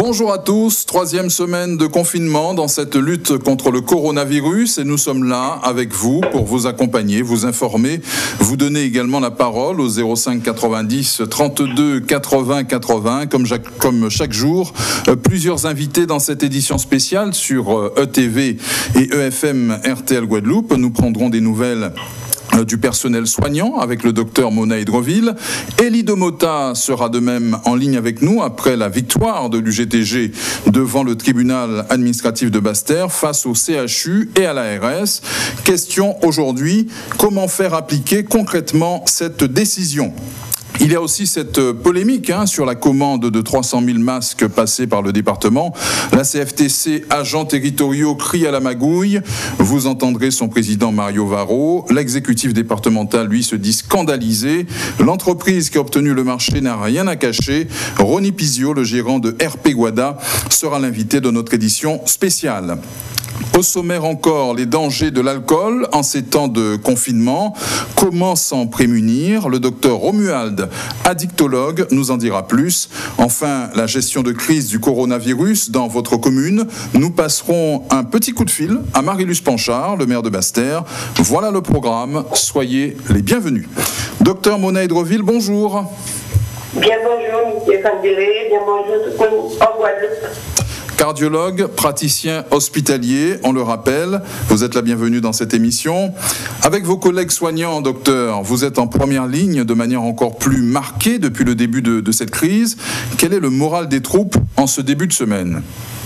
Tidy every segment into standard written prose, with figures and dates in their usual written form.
Bonjour à tous, troisième semaine de confinement dans cette lutte contre le coronavirus et nous sommes là avec vous pour vous accompagner, vous informer, vous donner également la parole au 05 90 32 80 80 comme chaque jour. Plusieurs invités dans cette édition spéciale sur ETV et EFM RTL Guadeloupe. Nous prendrons des nouvelles du personnel soignant avec le docteur Mona Hydroville. Elie Domota sera de même en ligne avec nous après la victoire de l'UGTG devant le tribunal administratif de Basse-Terre face au CHU et à l'ARS. Question aujourd'hui, comment faire appliquer concrètement cette décision ? Il y a aussi cette polémique sur la commande de 300 000 masques passés par le département. La CFTC, agents territoriaux, crie à la magouille. Vous entendrez son président Mario Varro. L'exécutif départemental, lui, se dit scandalisé. L'entreprise qui a obtenu le marché n'a rien à cacher. Ronnie Pizio, le gérant de RP Guada, sera l'invité de notre édition spéciale. Au sommaire encore, les dangers de l'alcool en ces temps de confinement. Comment s'en prémunir ? Le docteur Romuald, addictologue, nous en dira plus. Enfin, la gestion de crise du coronavirus dans votre commune. Nous passerons un petit coup de fil à Marie-Luce Panchard, le maire de Basse-Terre. Voilà le programme. Soyez les bienvenus. Docteur Mona Hydroville, bonjour. Bien bonjour, M. Fandéré. Bien bonjour tout le monde en Guadeloupe. Cardiologue, praticien hospitalier, on le rappelle, vous êtes la bienvenue dans cette émission. Avec vos collègues soignants, docteur, vous êtes en première ligne de manière encore plus marquée depuis le début de cette crise. Quel est le moral des troupes en ce début de semaine ?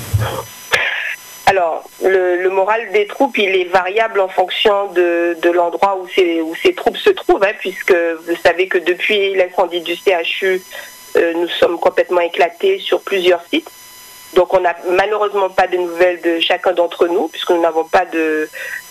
Alors, le moral des troupes, il est variable en fonction de l'endroit où ces troupes se trouvent, puisque vous savez que depuis l'incendie du CHU, nous sommes complètement éclatés sur plusieurs sites. Donc on n'a malheureusement pas de nouvelles de chacun d'entre nous, puisque nous n'avons pas de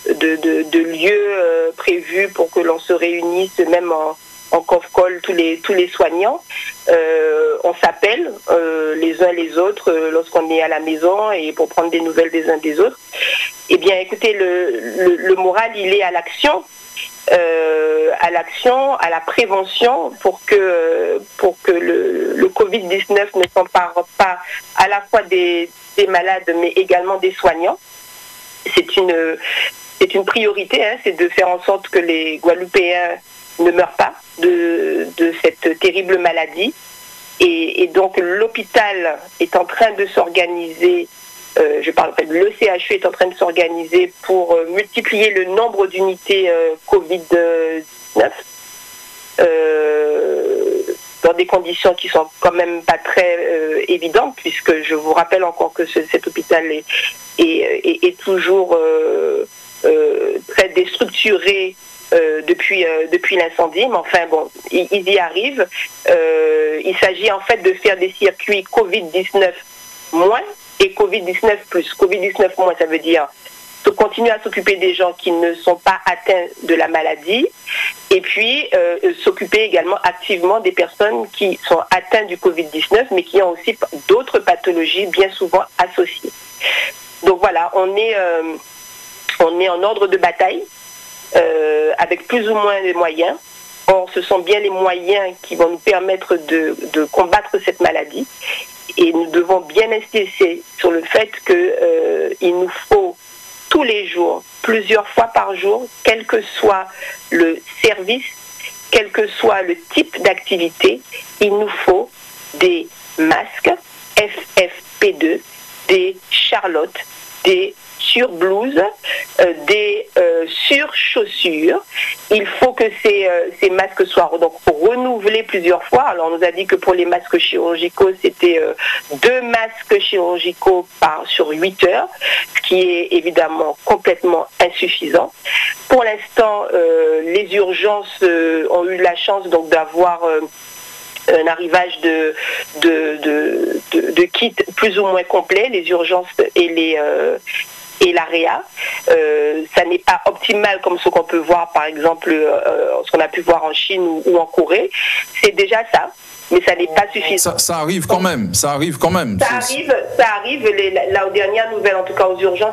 lieu prévu pour que l'on se réunisse, même en conf-call, tous les soignants. On s'appelle les uns les autres lorsqu'on est à la maison et pour prendre des nouvelles des uns des autres. Eh bien écoutez, le moral, il est à l'action. À la prévention pour que le Covid-19 ne s'empare pas à la fois des malades mais également des soignants. C'est une priorité, c'est de faire en sorte que les Guadeloupéens ne meurent pas de cette terrible maladie. Et donc l'hôpital est en train de s'organiser. Le CHU est en train de s'organiser pour multiplier le nombre d'unités Covid-19 dans des conditions qui sont quand même pas très évidentes, puisque je vous rappelle encore que cet hôpital est toujours très déstructuré depuis l'incendie, mais enfin bon, ils y arrivent. Il s'agit en fait de faire des circuits Covid-19 moins et Covid-19 plus. Covid-19 moins, ça veut dire continuer à s'occuper des gens qui ne sont pas atteints de la maladie et puis s'occuper également activement des personnes qui sont atteintes du Covid-19 mais qui ont aussi d'autres pathologies bien souvent associées. Donc voilà, on est en ordre de bataille avec plus ou moins de moyens. Or, ce sont bien les moyens qui vont nous permettre de combattre cette maladie. Et nous devons bien insister sur le fait qu'il nous faut tous les jours, plusieurs fois par jour, quel que soit le service, quel que soit le type d'activité, il nous faut des masques FFP2, des charlottes, des surblouses, des surchaussures. Il faut que ces masques soient donc renouvelés plusieurs fois. Alors on nous a dit que pour les masques chirurgicaux, c'était 2 masques chirurgicaux sur 8 heures, ce qui est évidemment complètement insuffisant. Pour l'instant, les urgences ont eu la chance donc d'avoir un arrivage de kits plus ou moins complets, les urgences et l'AREA. Ça n'est pas optimal comme ce qu'on peut voir, par exemple, ce qu'on a pu voir en Chine ou en Corée. C'est déjà ça. mais ça n'est pas suffisant. Ça arrive quand même, ça arrive. Ça arrive. Aux dernières nouvelles, en tout cas aux urgences,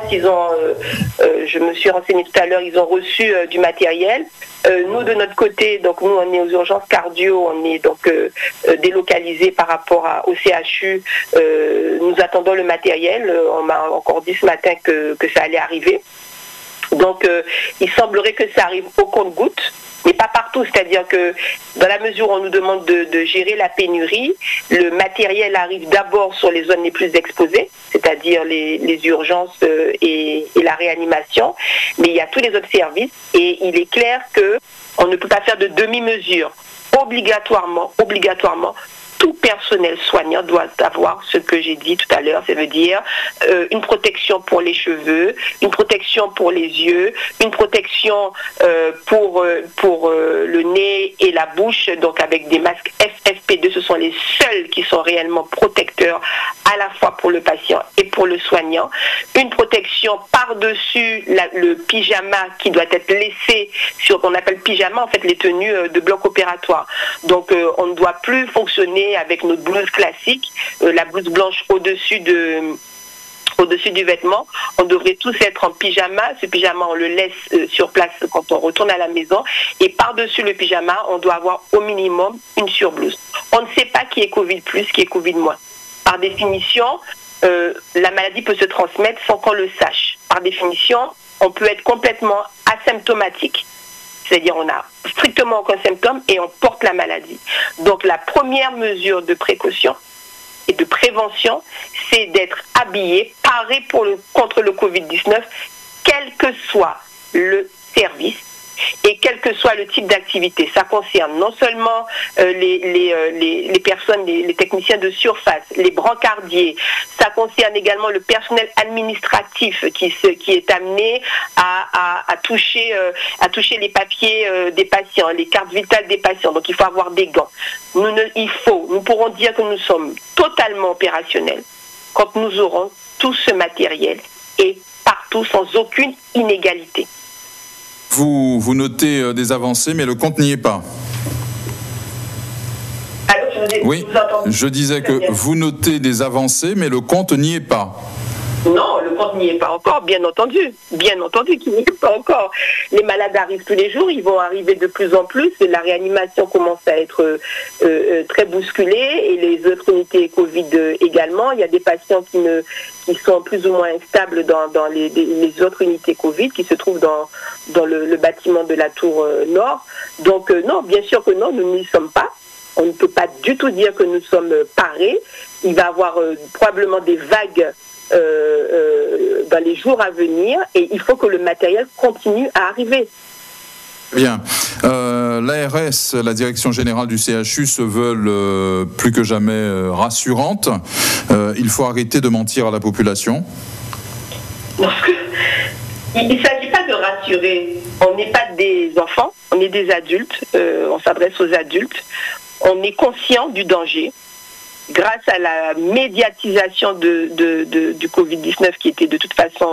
je me suis renseignée tout à l'heure, ils ont reçu du matériel. Nous, de notre côté, donc nous, on est aux urgences cardio, on est donc délocalisés par rapport au CHU. Nous attendons le matériel. On m'a encore dit ce matin que ça allait arriver. Donc, il semblerait que ça arrive au compte-gouttes, mais pas partout. C'est-à-dire que dans la mesure où on nous demande de gérer la pénurie, le matériel arrive d'abord sur les zones les plus exposées, c'est-à-dire les urgences et la réanimation. Mais il y a tous les autres services et il est clair qu'on ne peut pas faire de demi-mesure. Obligatoirement, tout personnel soignant doit avoir ce que j'ai dit tout à l'heure, ça veut dire une protection pour les cheveux, une protection pour les yeux, une protection pour le nez et la bouche, donc avec des masques FFP2, ce sont les seuls qui sont réellement protecteurs à la fois pour le patient et pour le soignant. Une protection par-dessus le pyjama qui doit être laissé sur, qu'on appelle pyjama, en fait les tenues de bloc opératoire. Donc on ne doit plus fonctionner avec notre blouse classique, la blouse blanche au-dessus du vêtement. On devrait tous être en pyjama. Ce pyjama, on le laisse sur place quand on retourne à la maison. Et par-dessus le pyjama, on doit avoir au minimum une surblouse. On ne sait pas qui est Covid+, qui est Covid-. Par définition, la maladie peut se transmettre sans qu'on le sache. Par définition, on peut être complètement asymptomatique. C'est-à-dire on n'a strictement aucun symptôme et on porte la maladie. Donc la première mesure de précaution et de prévention, c'est d'être habillé, paré contre le Covid-19, quel que soit le service et quel que soit le type d'activité. Ça concerne non seulement les personnes, les techniciens de surface, les brancardiers, ça concerne également le personnel administratif qui est amené à toucher les papiers des patients, les cartes vitales des patients. Donc il faut avoir des gants. Nous pourrons dire que nous sommes totalement opérationnels quand nous aurons tout ce matériel et partout sans aucune inégalité. Vous notez des avancées, mais le compte n'y est pas. Oui, je disais que vous notez des avancées, mais le compte n'y est pas. Non, le compte n'y est pas encore, bien entendu qu'il n'y est pas encore. Les malades arrivent tous les jours, ils vont arriver de plus en plus, la réanimation commence à être très bousculée et les autres unités Covid également. Il y a des patients qui sont plus ou moins instables dans les autres unités Covid qui se trouvent dans le bâtiment de la tour nord. Donc non, bien sûr que non, nous n'y sommes pas. On ne peut pas du tout dire que nous sommes parés. Il va y avoir probablement des vagues dans les jours à venir et il faut que le matériel continue à arriver. Bien. L'ARS, la direction générale du CHU, se veulent plus que jamais rassurantes. Il faut arrêter de mentir à la population. Non, il ne s'agit pas de rassurer. On n'est pas des enfants, on est des adultes. On s'adresse aux adultes. On est conscient du danger. Grâce à la médiatisation du Covid-19 qui était de toute façon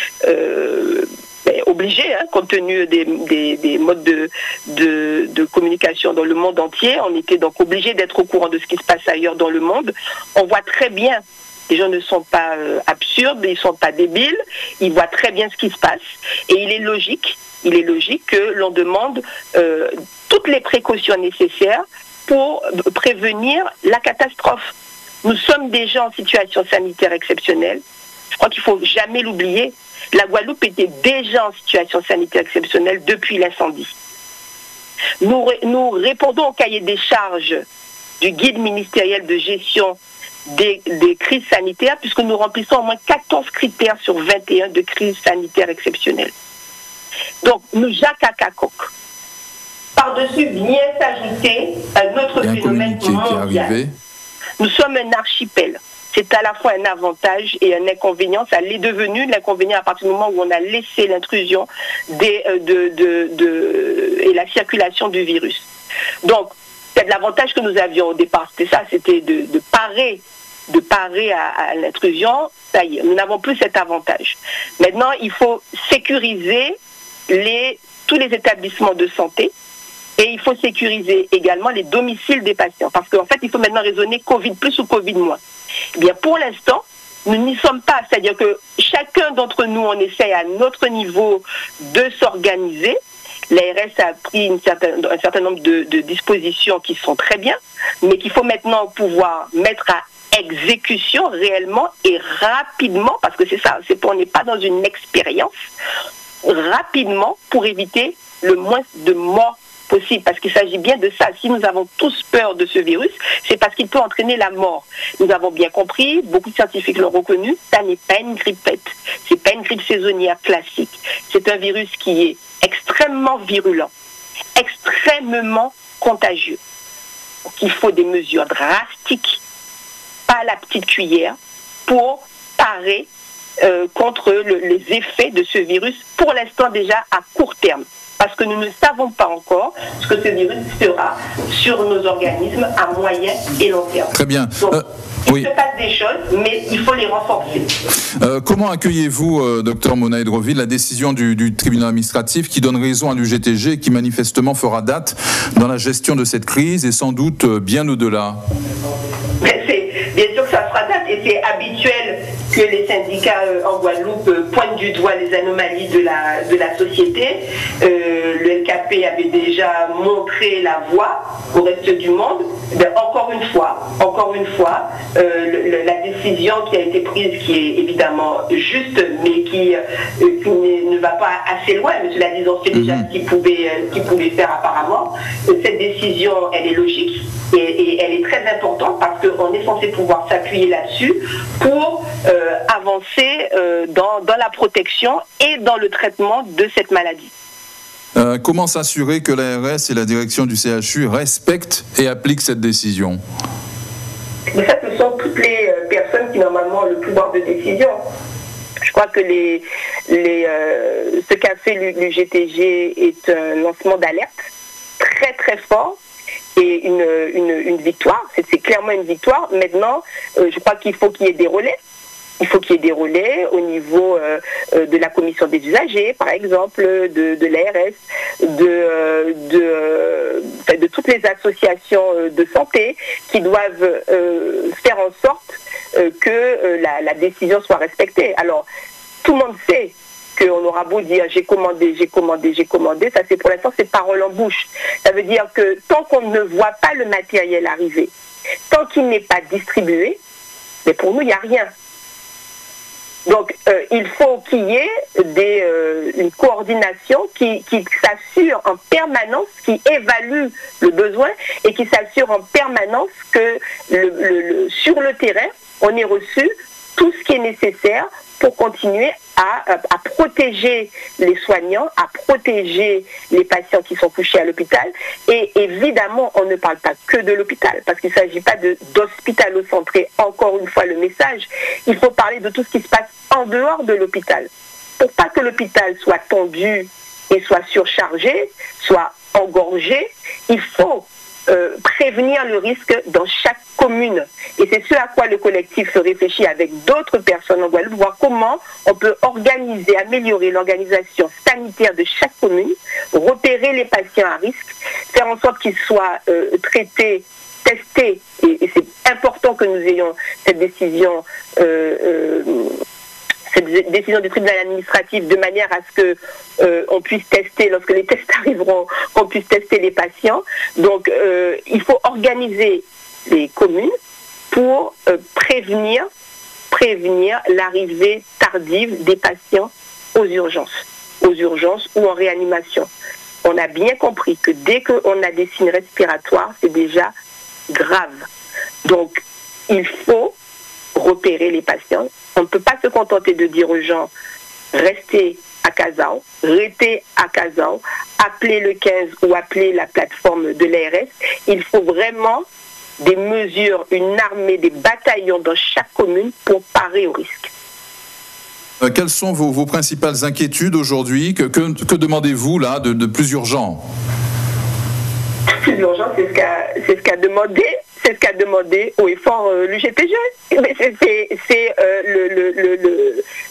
obligée, compte tenu des modes de communication dans le monde entier, on était donc obligé d'être au courant de ce qui se passe ailleurs dans le monde. On voit très bien, les gens ne sont pas absurdes, ils ne sont pas débiles, ils voient très bien ce qui se passe et il est logique que l'on demande toutes les précautions nécessaires pour prévenir la catastrophe. Nous sommes déjà en situation sanitaire exceptionnelle. Je crois qu'il ne faut jamais l'oublier. La Guadeloupe était déjà en situation sanitaire exceptionnelle depuis l'incendie. Nous répondons au cahier des charges du guide ministériel de gestion des crises sanitaires puisque nous remplissons au moins 14 critères sur 21 de crises sanitaires exceptionnelles. Donc, nous Jacques Akakoc. Par-dessus vient s'ajouter un autre phénomène mondial. Nous sommes un archipel. C'est à la fois un avantage et un inconvénient. Ça l'est devenu l'inconvénient à partir du moment où on a laissé l'intrusion et la circulation du virus. Donc, c'est l'avantage que nous avions au départ. C'était de parer à l'intrusion. Ça y est, nous n'avons plus cet avantage. Maintenant, il faut sécuriser tous les établissements de santé Et il faut sécuriser également les domiciles des patients. Parce qu'en fait, il faut maintenant raisonner Covid plus ou Covid moins. Eh bien, pour l'instant, nous n'y sommes pas. C'est-à-dire que chacun d'entre nous, on essaie à notre niveau de s'organiser. L'ARS a pris un certain nombre de dispositions qui sont très bien, mais qu'il faut maintenant pouvoir mettre à exécution réellement et rapidement, parce que c'est ça, on n'est pas dans une expérience, rapidement pour éviter le moins de morts possible, parce qu'il s'agit bien de ça. Si nous avons tous peur de ce virus, c'est parce qu'il peut entraîner la mort. Nous avons bien compris, beaucoup de scientifiques l'ont reconnu, ça n'est pas une grippette, c'est pas une grippe saisonnière classique. C'est un virus qui est extrêmement virulent, extrêmement contagieux. Donc il faut des mesures drastiques, pas à la petite cuillère, pour parer contre les effets de ce virus, pour l'instant déjà à court terme. Parce que nous ne savons pas encore ce que ce virus fera sur nos organismes à moyen et long terme. Très bien. Donc, il se passe des choses, mais il faut les renforcer. Comment accueillez-vous, docteur Mona Edroville, la décision du tribunal administratif qui donne raison à l'UGTG et qui manifestement fera date dans la gestion de cette crise et sans doute bien au-delà? Bien sûr que ça fera date et c'est habituel que les syndicats en Guadeloupe pointent du doigt les anomalies de la société. Le LKP avait déjà montré la voie au reste du monde. Encore une fois, la décision qui a été prise, qui est évidemment juste, mais qui ne va pas assez loin, mais cela disant, c'est déjà ce qu'il pouvait faire apparemment. Cette décision, elle est logique et elle est très importante parce qu'on est censé pouvoir s'appuyer là-dessus pour avancer dans la protection et dans le traitement de cette maladie. Comment s'assurer que l'ARS et la direction du CHU respectent et appliquent cette décision? Mais ça, ce sont toutes les personnes qui normalement ont le pouvoir de décision. Je crois que ce qu'a fait l'UGTG est un lancement d'alerte très très fort et une victoire. C'est clairement une victoire. Maintenant, je crois qu'il faut qu'il y ait des relais. Il faut qu'il y ait des relais au niveau de la commission des usagers, par exemple, de l'ARS, de toutes les associations de santé qui doivent faire en sorte que la décision soit respectée. Alors, tout le monde sait qu'on aura beau dire j'ai commandé, ça c'est pour l'instant c'est parole en bouche. Ça veut dire que tant qu'on ne voit pas le matériel arriver, tant qu'il n'est pas distribué, mais pour nous il n'y a rien. Donc, il faut qu'il y ait une coordination qui s'assure en permanence, qui évalue le besoin et qui s'assure en permanence que sur le terrain, on ait reçu tout ce qui est nécessaire pour continuer à protéger les soignants, à protéger les patients qui sont couchés à l'hôpital. Et évidemment, on ne parle pas que de l'hôpital, parce qu'il ne s'agit pas d'hospitalo-centré. Encore une fois, le message, il faut parler de tout ce qui se passe en dehors de l'hôpital. Pour pas que l'hôpital soit tendu et soit surchargé, soit engorgé, il faut prévenir le risque dans chaque commune. Et c'est ce à quoi le collectif se réfléchit avec d'autres personnes en Guadeloupe, voir comment on peut organiser, améliorer l'organisation sanitaire de chaque commune, repérer les patients à risque, faire en sorte qu'ils soient traités, testés, et c'est important que nous ayons cette décision du tribunal administratif de manière à ce que on puisse tester, lorsque les tests arriveront, qu'on puisse tester les patients. Donc il faut organiser les communes pour prévenir l'arrivée tardive des patients aux urgences ou en réanimation. On a bien compris que dès qu'on a des signes respiratoires, c'est déjà grave. Donc il faut repérer les patients. On ne peut pas se contenter de dire aux gens restez à Kazao, appelez le 15 ou appelez la plateforme de l'ARS. Il faut vraiment des mesures, une armée, des bataillons dans chaque commune pour parer au risque. Quelles sont vos principales inquiétudes aujourd'hui? Que demandez-vous là de plus urgent? Plus urgent, c'est ce qu'a demandé. C'est ce qu'a demandé au effort l'UGTG. C'est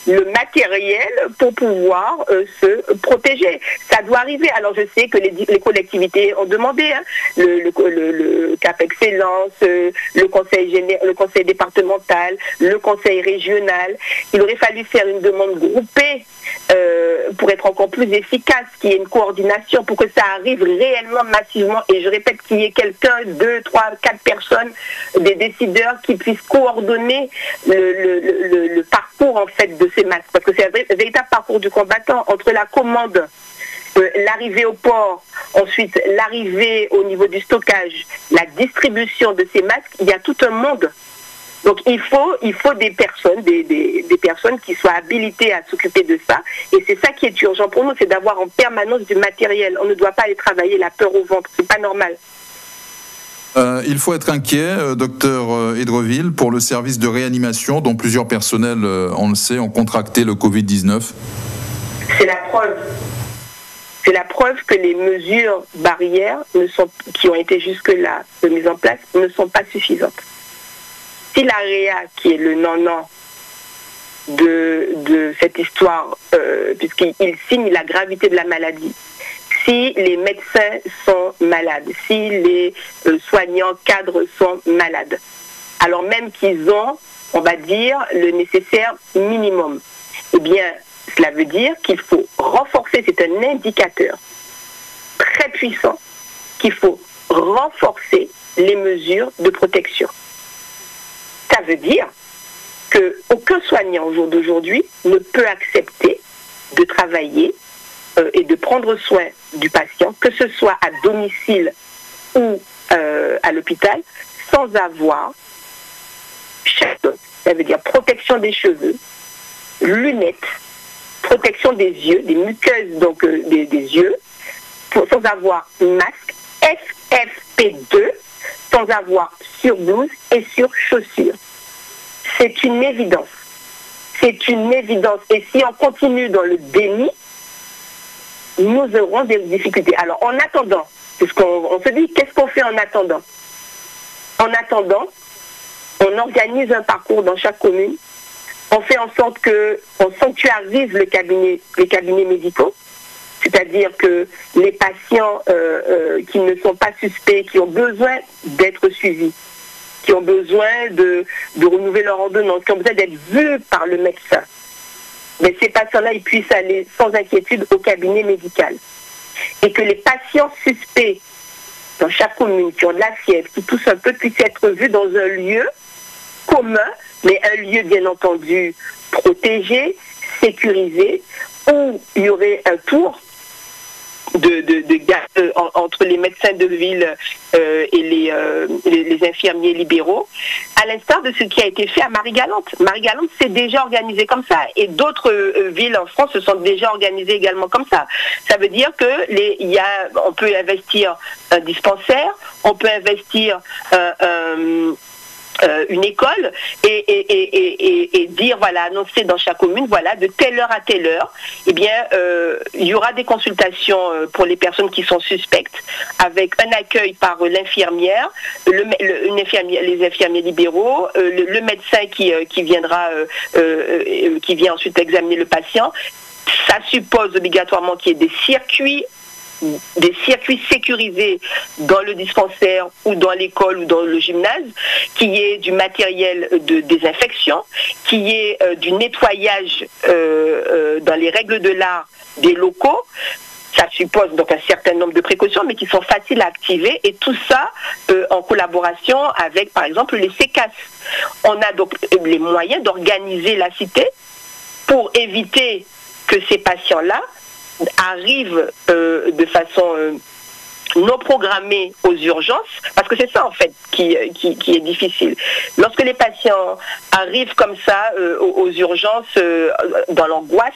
le matériel pour pouvoir se protéger. Ça doit arriver. Alors je sais que les collectivités ont demandé, hein, le CAP Excellence, le conseil départemental, le conseil régional. Il aurait fallu faire une demande groupée pour être encore plus efficace, qu'il y ait une coordination pour que ça arrive réellement massivement. Et je répète, qu'il y ait quelqu'un, 2, 3, 4 personnes, des décideurs qui puissent coordonner le parcours en fait de ces masques. Parce que c'est un véritable parcours du combattant entre la commande, l'arrivée au port, ensuite l'arrivée au niveau du stockage, la distribution de ces masques. Il y a tout un monde. Donc il faut des personnes qui soient habilitées à s'occuper de ça. Et c'est ça qui est urgent pour nous, c'est d'avoir en permanence du matériel. On ne doit pas aller travailler la peur au ventre, c'est pas normal. Il faut être inquiet, docteur Edreville, pour le service de réanimation dont plusieurs personnels, on le sait, ont contracté le Covid-19. C'est la preuve. C'est la preuve que les mesures barrières qui ont été jusque-là mises en place ne sont pas suffisantes. Si l'AREA, qui est le non-non de cette histoire, puisqu'il signe la gravité de la maladie, si les médecins sont malades, si les soignants, cadres sont malades, alors même qu'ils ont, on va dire, le nécessaire minimum, eh bien, cela veut dire qu'il faut renforcer, c'est un indicateur très puissant, qu'il faut renforcer les mesures de protection. Ça veut dire qu'aucun soignant au jour d'aujourd'hui ne peut accepter de travailler et de prendre soin du patient, que ce soit à domicile ou à l'hôpital, sans avoir ça veut dire protection des cheveux, lunettes, protection des yeux, des muqueuses donc des yeux, sans avoir masque, FFP2, sans avoir surblouse et surchaussures. C'est une évidence. C'est une évidence. Et si on continue dans le déni, nous aurons des difficultés. Alors, en attendant, on se dit, qu'est-ce qu'on fait en attendant? En attendant, on organise un parcours dans chaque commune. On fait en sorte qu'on sanctuarise les cabinets médicaux. C'est-à-dire que les patients qui ne sont pas suspects, qui ont besoin d'être suivis, qui ont besoin de renouveler leur ordonnance, qui ont besoin d'être vus par le médecin, mais ces patients-là, ils puissent aller sans inquiétude au cabinet médical. Et que les patients suspects dans chaque commune, qui ont de la fièvre, qui toussent un peu, puissent être vus dans un lieu commun, mais un lieu bien entendu protégé, sécurisé, où il y aurait un tour de garde entre les médecins de ville et les infirmiers libéraux, à l'instar de ce qui a été fait à Marie-Galante. Marie-Galante s'est déjà organisé comme ça, et d'autres villes en France se sont déjà organisées également comme ça. Ça veut dire que on peut investir un dispensaire, on peut investir une école et dire, voilà, annoncer dans chaque commune, voilà, de telle heure à telle heure, eh bien, il y aura des consultations pour les personnes qui sont suspectes, avec un accueil par l'infirmière, les infirmiers libéraux, le médecin qui viendra, qui vient ensuite examiner le patient. Ça suppose obligatoirement qu'il y ait des circuits sécurisés dans le dispensaire ou dans l'école ou dans le gymnase, qu'il y ait du matériel de désinfection, qu'il y ait du nettoyage dans les règles de l'art des locaux. Ça suppose donc un certain nombre de précautions, mais qui sont faciles à activer, et tout ça en collaboration avec, par exemple, les CECAS. On a donc les moyens d'organiser la cité pour éviter que ces patients-là arrivent de façon non programmée aux urgences, parce que c'est ça en fait qui est difficile. Lorsque les patients arrivent comme ça aux urgences dans l'angoisse,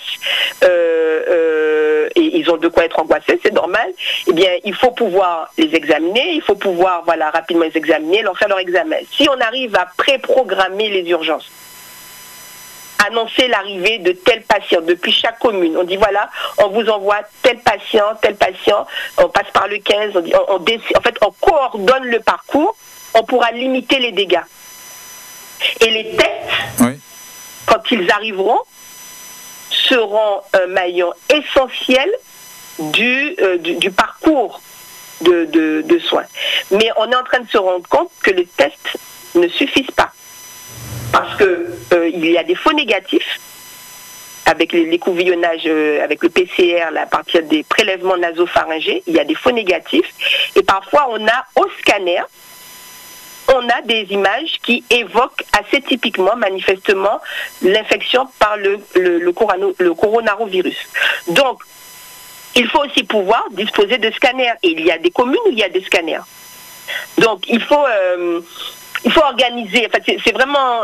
et ils ont de quoi être angoissés, c'est normal, eh bien il faut pouvoir les examiner, il faut pouvoir rapidement les examiner, leur faire leur examen. Si on arrive à pré-programmer les urgences, annoncer l'arrivée de tel patient depuis chaque commune. On dit voilà, on vous envoie tel patient, on passe par le 15, on coordonne le parcours, on pourra limiter les dégâts. Et les tests, oui, quand ils arriveront, seront un maillon essentiel du parcours de soins. Mais on est en train de se rendre compte que les tests ne suffisent pas. Parce que il y a des faux négatifs avec les couvillonnages, avec le PCR, là, à partir des prélèvements nasopharyngés, il y a des faux négatifs. Et parfois, on a au scanner, on a des images qui évoquent assez typiquement, manifestement, l'infection par le coronavirus. Donc, il faut aussi pouvoir disposer de scanners. Et il y a des communes où il y a des scanners. Donc, il faut organiser. Enfin, c'est vraiment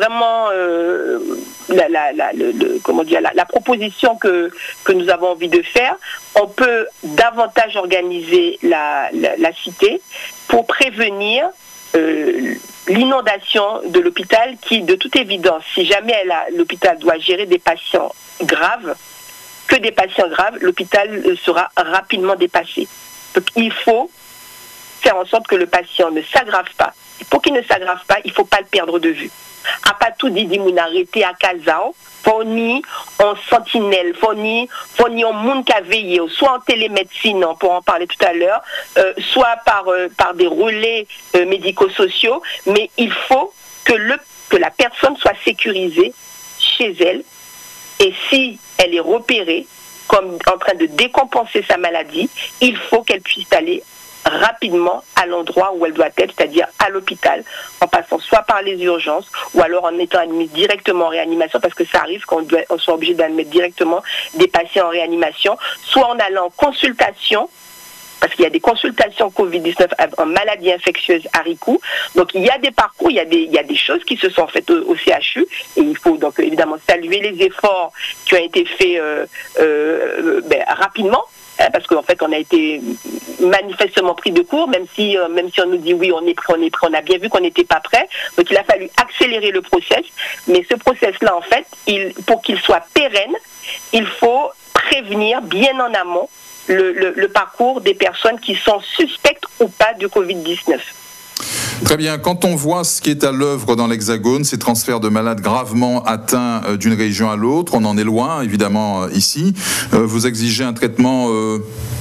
la proposition que nous avons envie de faire. On peut davantage organiser la cité pour prévenir l'inondation de l'hôpital qui, de toute évidence, si jamais l'hôpital doit gérer des patients graves, l'hôpital sera rapidement dépassé. Donc il faut faire en sorte que le patient ne s'aggrave pas. Et pour qu'il ne s'aggrave pas, il ne faut pas le perdre de vue. À pas tout dit mon arrêté à Kazao, faut ni en sentinelle, faut ni en monde qui a veillé, soit en télémédecine, on pourra en parler tout à l'heure, soit par des relais médico-sociaux, mais il faut que la personne soit sécurisée chez elle, et si elle est repérée comme en train de décompenser sa maladie, il faut qu'elle puisse aller rapidement à l'endroit où elle doit être, c'est-à-dire à l'hôpital, en passant soit par les urgences ou alors en étant admise directement en réanimation, parce que ça arrive qu'on soit obligé d'admettre directement des patients en réanimation, soit en allant en consultation, parce qu'il y a des consultations Covid-19 en maladie infectieuse à Rikou. Donc il y a des parcours, il y a des choses qui se sont faites au CHU, et il faut donc évidemment saluer les efforts qui ont été faits rapidement. Parce qu'en fait, on a été manifestement pris de court, même si on nous dit oui, on est prêt, on a bien vu qu'on n'était pas prêt. Donc, il a fallu accélérer le process. Mais ce process-là, en fait, pour qu'il soit pérenne, il faut prévenir bien en amont le parcours des personnes qui sont suspectes ou pas du Covid-19. Très bien. Quand on voit ce qui est à l'œuvre dans l'Hexagone, ces transferts de malades gravement atteints d'une région à l'autre, on en est loin, évidemment, ici. Vous exigez un traitement équivalent ?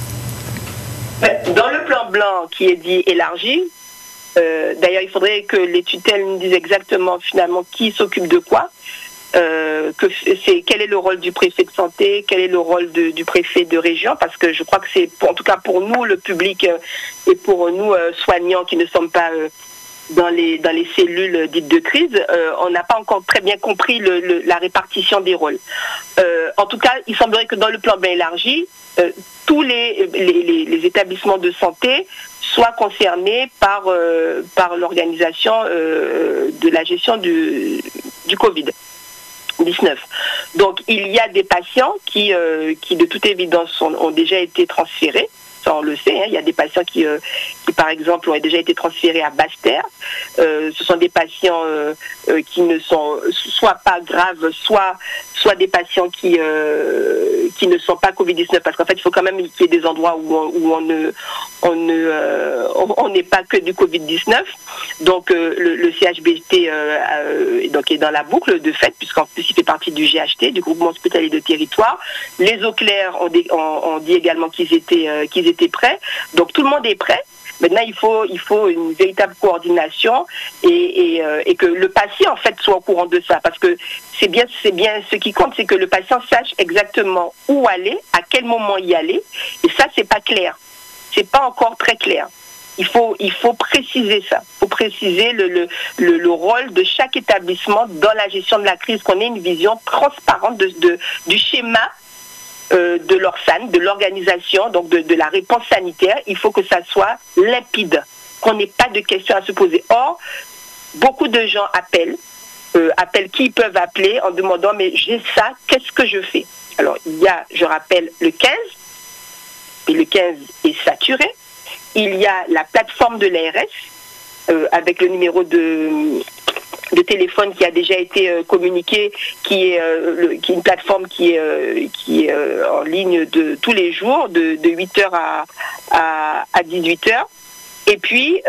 Dans le plan blanc qui est dit élargi, d'ailleurs, il faudrait que les tutelles nous disent exactement, finalement, qui s'occupe de quoi. Quel est le rôle du préfet de santé, quel est le rôle du préfet de région, parce que je crois que c'est, en tout cas pour nous, le public, et pour nous, soignants qui ne sommes pas dans les cellules dites de crise, on n'a pas encore très bien compris la répartition des rôles. En tout cas, il semblerait que dans le plan bien élargi, tous les établissements de santé soient concernés par l'organisation de la gestion du Covid-19. Donc il y a des patients qui de toute évidence ont déjà été transférés. Ça, on le sait, hein. Il y a des patients qui par exemple ont déjà été transférés à Basse-Terre. Ce sont des patients qui ne sont soit pas graves, soit des patients qui ne sont pas Covid-19, parce qu'en fait il faut quand même qu'il y ait des endroits où on n'est pas que du Covid-19. Donc le CHBT donc est dans la boucle de fait, puisqu'en plus il fait partie du GHT, du groupement hospitalier de territoire. Les eaux claires ont dit également qu'ils étaient prêts. Donc tout le monde est prêt. Maintenant, il faut une véritable coordination et que le patient en fait soit au courant de ça, parce que c'est bien ce qui compte, c'est que le patient sache exactement où aller, à quel moment y aller, et ça c'est pas clair, c'est pas encore très clair. Il faut préciser ça, il faut préciser le rôle de chaque établissement dans la gestion de la crise, qu'on ait une vision transparente du schéma de l'ORSAN, de l'organisation, donc de la réponse sanitaire. Il faut que ça soit limpide, qu'on n'ait pas de questions à se poser. Or, beaucoup de gens appellent qui ils peuvent appeler en demandant « mais j'ai ça, qu'est-ce que je fais ?» Alors, il y a, je rappelle, le 15, et le 15 est saturé. Il y a la plateforme de l'ARS, avec le numéro de téléphone qui a déjà été communiqué, qui est une plateforme qui est en ligne de tous les jours, de 8h à 18h. Et puis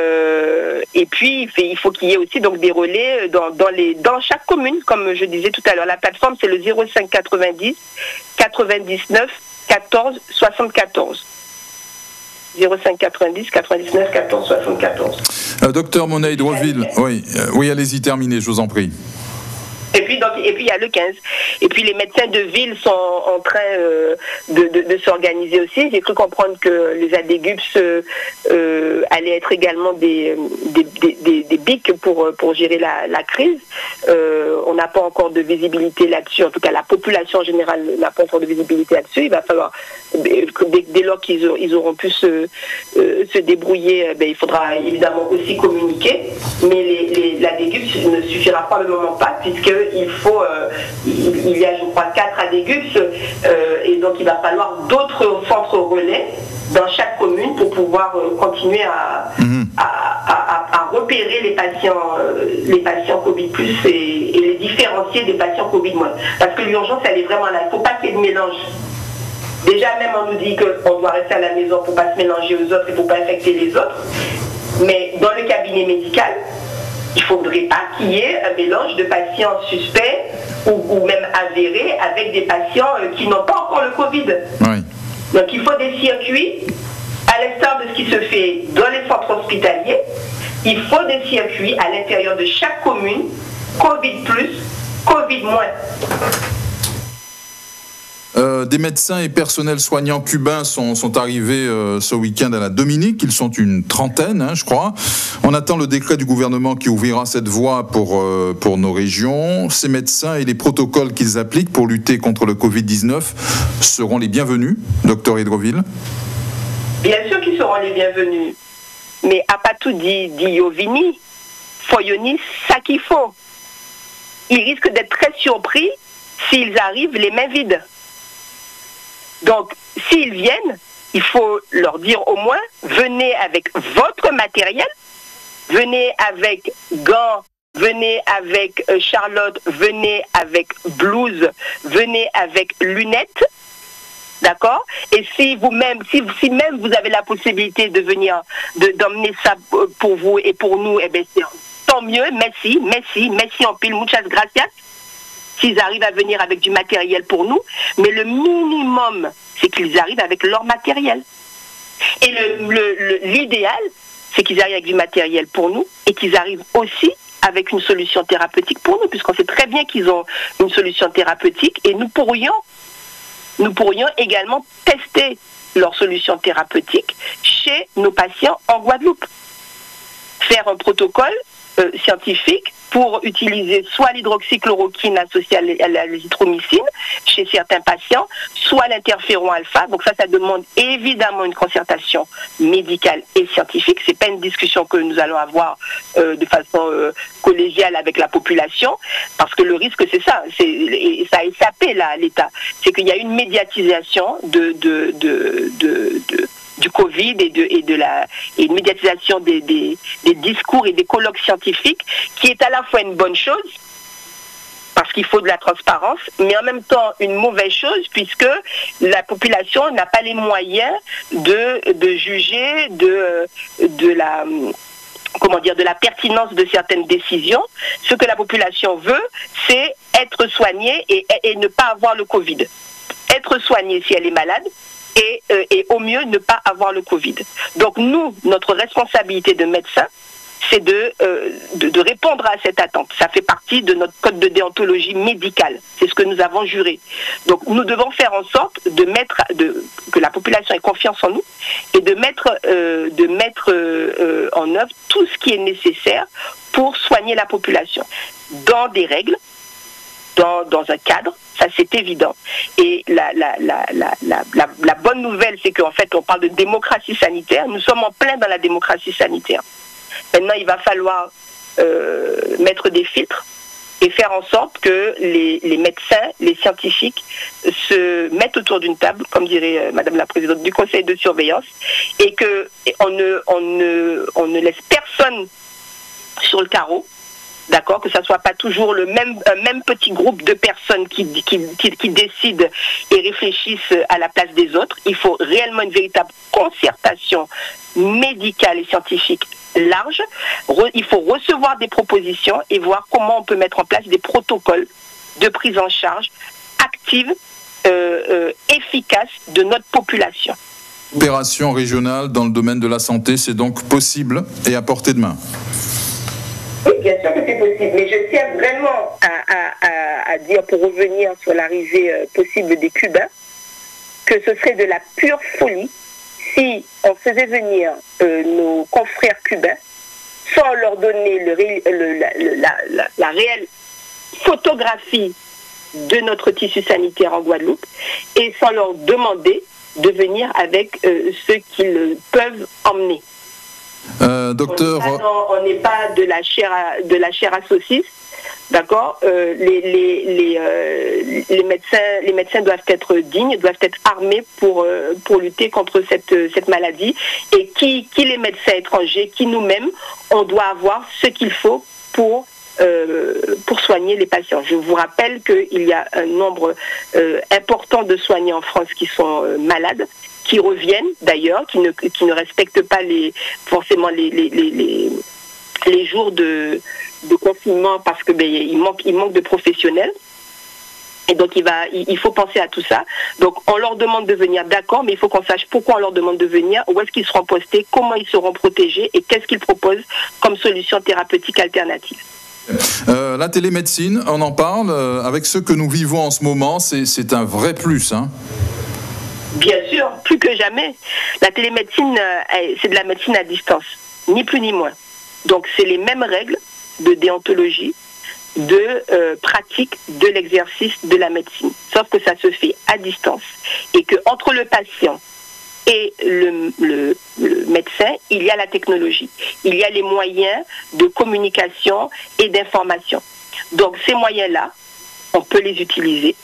il faut qu'il y ait aussi donc des relais dans chaque commune, comme je disais tout à l'heure. La plateforme, c'est le 05 90 99 14 74. 05 90 99 14 74. Docteur Monet Hydroville, oui, allez-y, terminez, je vous en prie. Et puis il y a le 15. Et puis les médecins de ville sont en train de s'organiser aussi. J'ai cru comprendre que les ADGUPS allaient être également des BIC pour gérer la crise. On n'a pas encore de visibilité là-dessus. En tout cas, la population en général n'a pas encore de visibilité là-dessus. Il va falloir, dès lors qu'ils auront pu se débrouiller, il faudra évidemment aussi communiquer. Mais l'ADGUPS ne suffira probablement pas, puisque il y a, je crois, 4 ADGUPS, et donc il va falloir d'autres centres relais dans chaque commune pour pouvoir continuer à repérer les patients Covid+, et les différencier des patients Covid-. Parce que l'urgence, elle est vraiment là. Il ne faut pas qu'il y ait de mélange. Déjà, même on nous dit qu'on doit rester à la maison pour ne pas se mélanger aux autres et pour ne pas infecter les autres. Mais dans le cabinet médical, il ne faudrait pas qu'il y ait un mélange de patients suspects ou même avérés avec des patients qui n'ont pas encore le Covid. Oui. Donc il faut des circuits, à l'instar de ce qui se fait dans les centres hospitaliers, il faut des circuits à l'intérieur de chaque commune, Covid+, Covid-. Des médecins et personnels soignants cubains sont arrivés ce week-end à la Dominique. Ils sont une trentaine, je crois. On attend le décret du gouvernement qui ouvrira cette voie pour nos régions. Ces médecins et les protocoles qu'ils appliquent pour lutter contre le Covid-19 seront les bienvenus, docteur Hydroville? Bien sûr qu'ils seront les bienvenus. Mais à pas tout dit Yovini, Foyoni, ça qu'il faut. Ils risquent d'être très surpris s'ils arrivent les mains vides. Donc, s'ils viennent, il faut leur dire au moins, venez avec votre matériel, venez avec gants, venez avec Charlotte, venez avec blouse, venez avec lunettes, d'accord? Et si vous-même, si même vous avez la possibilité de venir, d'emmener ça pour vous et pour nous, eh bien, tant mieux, merci en pile, muchas gracias. S'ils arrivent à venir avec du matériel pour nous, mais le minimum, c'est qu'ils arrivent avec leur matériel. Et l'idéal, c'est qu'ils arrivent avec du matériel pour nous et qu'ils arrivent aussi avec une solution thérapeutique pour nous, puisqu'on sait très bien qu'ils ont une solution thérapeutique et nous pourrions également tester leur solution thérapeutique chez nos patients en Guadeloupe. Faire un protocole scientifique pour utiliser soit l'hydroxychloroquine associée à l'azithromycine chez certains patients, soit l'interféron alpha. Donc ça demande évidemment une concertation médicale et scientifique. C'est pas une discussion que nous allons avoir de façon collégiale avec la population, parce que le risque c'est ça, et ça a échappé là à l'État, c'est qu'il y a une médiatisation du Covid et une médiatisation des discours et des colloques scientifiques, qui est à la fois une bonne chose, parce qu'il faut de la transparence, mais en même temps une mauvaise chose, puisque la population n'a pas les moyens de juger de la pertinence de certaines décisions. Ce que la population veut, c'est être soignée et ne pas avoir le Covid. Être soignée si elle est malade, et au mieux ne pas avoir le Covid. Donc nous, notre responsabilité de médecin, c'est de répondre à cette attente. Ça fait partie de notre code de déontologie médicale. C'est ce que nous avons juré. Donc nous devons faire en sorte que la population ait confiance en nous et de mettre en œuvre tout ce qui est nécessaire pour soigner la population dans des règles, dans un cadre, ça c'est évident. Et la bonne nouvelle, c'est qu'en fait, on parle de démocratie sanitaire. Nous sommes en plein dans la démocratie sanitaire. Maintenant, il va falloir mettre des filtres et faire en sorte que les médecins, les scientifiques se mettent autour d'une table, comme dirait Madame la Présidente du Conseil de surveillance, et qu'on ne laisse personne sur le carreau, D'accord, que ça soit pas toujours un même petit groupe de personnes qui décident et réfléchissent à la place des autres. Il faut réellement une véritable concertation médicale et scientifique large. Il faut recevoir des propositions et voir comment on peut mettre en place des protocoles de prise en charge active, efficace de notre population. Opération régionale dans le domaine de la santé, c'est donc possible et à portée de main. Oui, bien sûr que c'est possible, mais je tiens vraiment à dire, pour revenir sur l'arrivée possible des Cubains, que ce serait de la pure folie si on faisait venir nos confrères cubains sans leur donner la réelle photographie de notre tissu sanitaire en Guadeloupe et sans leur demander de venir avec ce qu'ils peuvent emmener. Docteur, on n'est pas de la chair à saucisse, d'accord. Les médecins doivent être dignes, doivent être armés pour lutter contre cette maladie. Et qui les médecins étrangers, qui nous-mêmes, on doit avoir ce qu'il faut pour soigner les patients. Je vous rappelle qu'il y a un nombre important de soignants en France qui sont malades, qui reviennent d'ailleurs, qui ne respectent pas forcément les jours de confinement parce que il manque de professionnels. Et donc il faut penser à tout ça. Donc on leur demande de venir, d'accord, mais il faut qu'on sache pourquoi on leur demande de venir, où est-ce qu'ils seront postés, comment ils seront protégés et qu'est-ce qu'ils proposent comme solution thérapeutique alternative. La télémédecine, on en parle, avec ce que nous vivons en ce moment, c'est un vrai plus, hein. Bien sûr, plus que jamais. La télémédecine, c'est de la médecine à distance, ni plus ni moins. Donc c'est les mêmes règles de déontologie, de pratique de l'exercice de la médecine. Sauf que ça se fait à distance et que entre le patient et le médecin, il y a la technologie. Il y a les moyens de communication et d'information. Donc ces moyens-là, on peut les utiliser.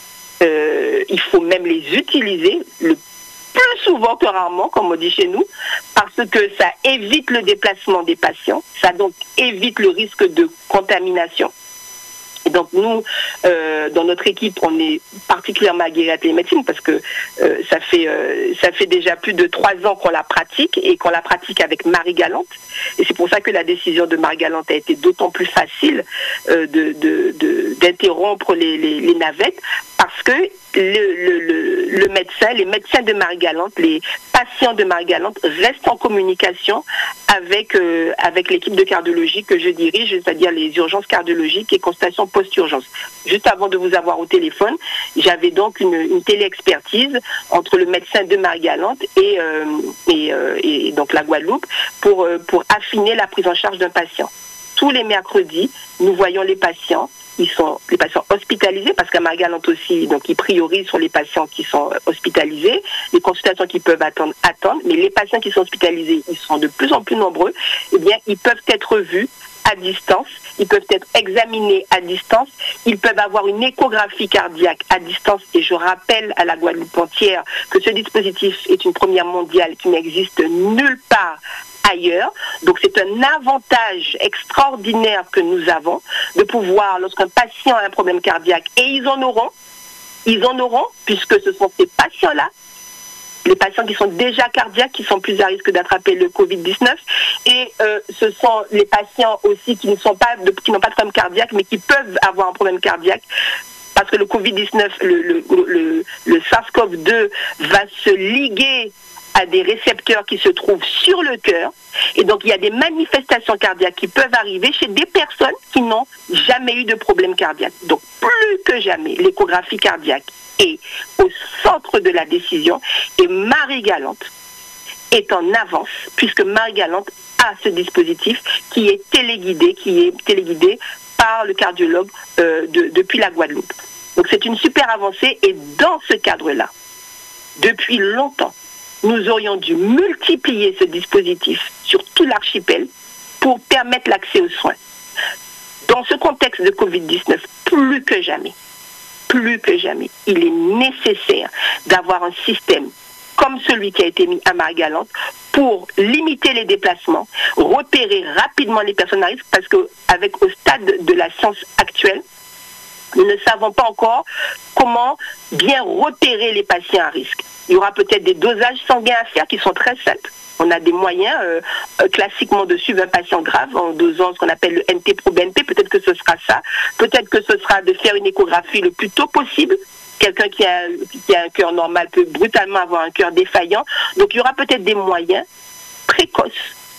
Il faut même les utiliser le plus souvent que rarement, comme on dit chez nous, parce que ça évite le déplacement des patients, ça donc évite le risque de contamination. Et donc nous, dans notre équipe, on est particulièrement aguerris à la télémédecine parce que ça fait déjà plus de 3 ans qu'on la pratique et qu'on la pratique avec Marie Galante. Et c'est pour ça que la décision de Marie Galante a été d'autant plus facile d'interrompre les navettes, parce que le médecin, les médecins de Marie Galante, les patients de Marie Galante restent en communication avec l'équipe de cardiologie que je dirige, c'est-à-dire les urgences cardiologiques et consultations post-urgence. Juste avant de vous avoir au téléphone, j'avais donc une télé-expertise entre le médecin de Marie Galante et donc la Guadeloupe pour affiner la prise en charge d'un patient. Tous les mercredis, nous voyons les patients. Ils sont les patients hospitalisés, parce qu'à Marie Galante aussi, donc ils priorisent sur les patients qui sont hospitalisés, les consultations qui peuvent attendre, mais les patients qui sont hospitalisés, ils sont de plus en plus nombreux, eh bien, ils peuvent être vus à distance, ils peuvent être examinés à distance, ils peuvent avoir une échographie cardiaque à distance, et je rappelle à la Guadeloupe entière que ce dispositif est une première mondiale qui n'existe nulle part ailleurs. Donc c'est un avantage extraordinaire que nous avons de pouvoir, lorsqu'un patient a un problème cardiaque, et ils en auront, puisque ce sont ces patients-là, les patients qui sont déjà cardiaques, qui sont plus à risque d'attraper le Covid-19, et ce sont les patients aussi qui n'ont pas de problème cardiaque, mais qui peuvent avoir un problème cardiaque, parce que le Covid-19, le SARS-CoV-2 va se liguer à des récepteurs qui se trouvent sur le cœur, et donc il y a des manifestations cardiaques qui peuvent arriver chez des personnes qui n'ont jamais eu de problème cardiaque. Donc plus que jamais, l'échographie cardiaque est au centre de la décision, et Marie Galante est en avance, puisque Marie Galante a ce dispositif qui est téléguidé par le cardiologue depuis la Guadeloupe. Donc c'est une super avancée, et dans ce cadre-là, depuis longtemps, nous aurions dû multiplier ce dispositif sur tout l'archipel pour permettre l'accès aux soins. Dans ce contexte de Covid-19, plus que jamais, il est nécessaire d'avoir un système comme celui qui a été mis à Marie Galante pour limiter les déplacements, repérer rapidement les personnes à risque, parce qu'avec au stade de la science actuelle, nous ne savons pas encore comment bien repérer les patients à risque. Il y aura peut-être des dosages sanguins à faire qui sont très simples. On a des moyens classiquement de suivre un patient grave en dosant ce qu'on appelle le NT-proBNP. Peut-être que ce sera ça. Peut-être que ce sera de faire une échographie le plus tôt possible. Quelqu'un qui a un cœur normal peut brutalement avoir un cœur défaillant. Donc il y aura peut-être des moyens précoces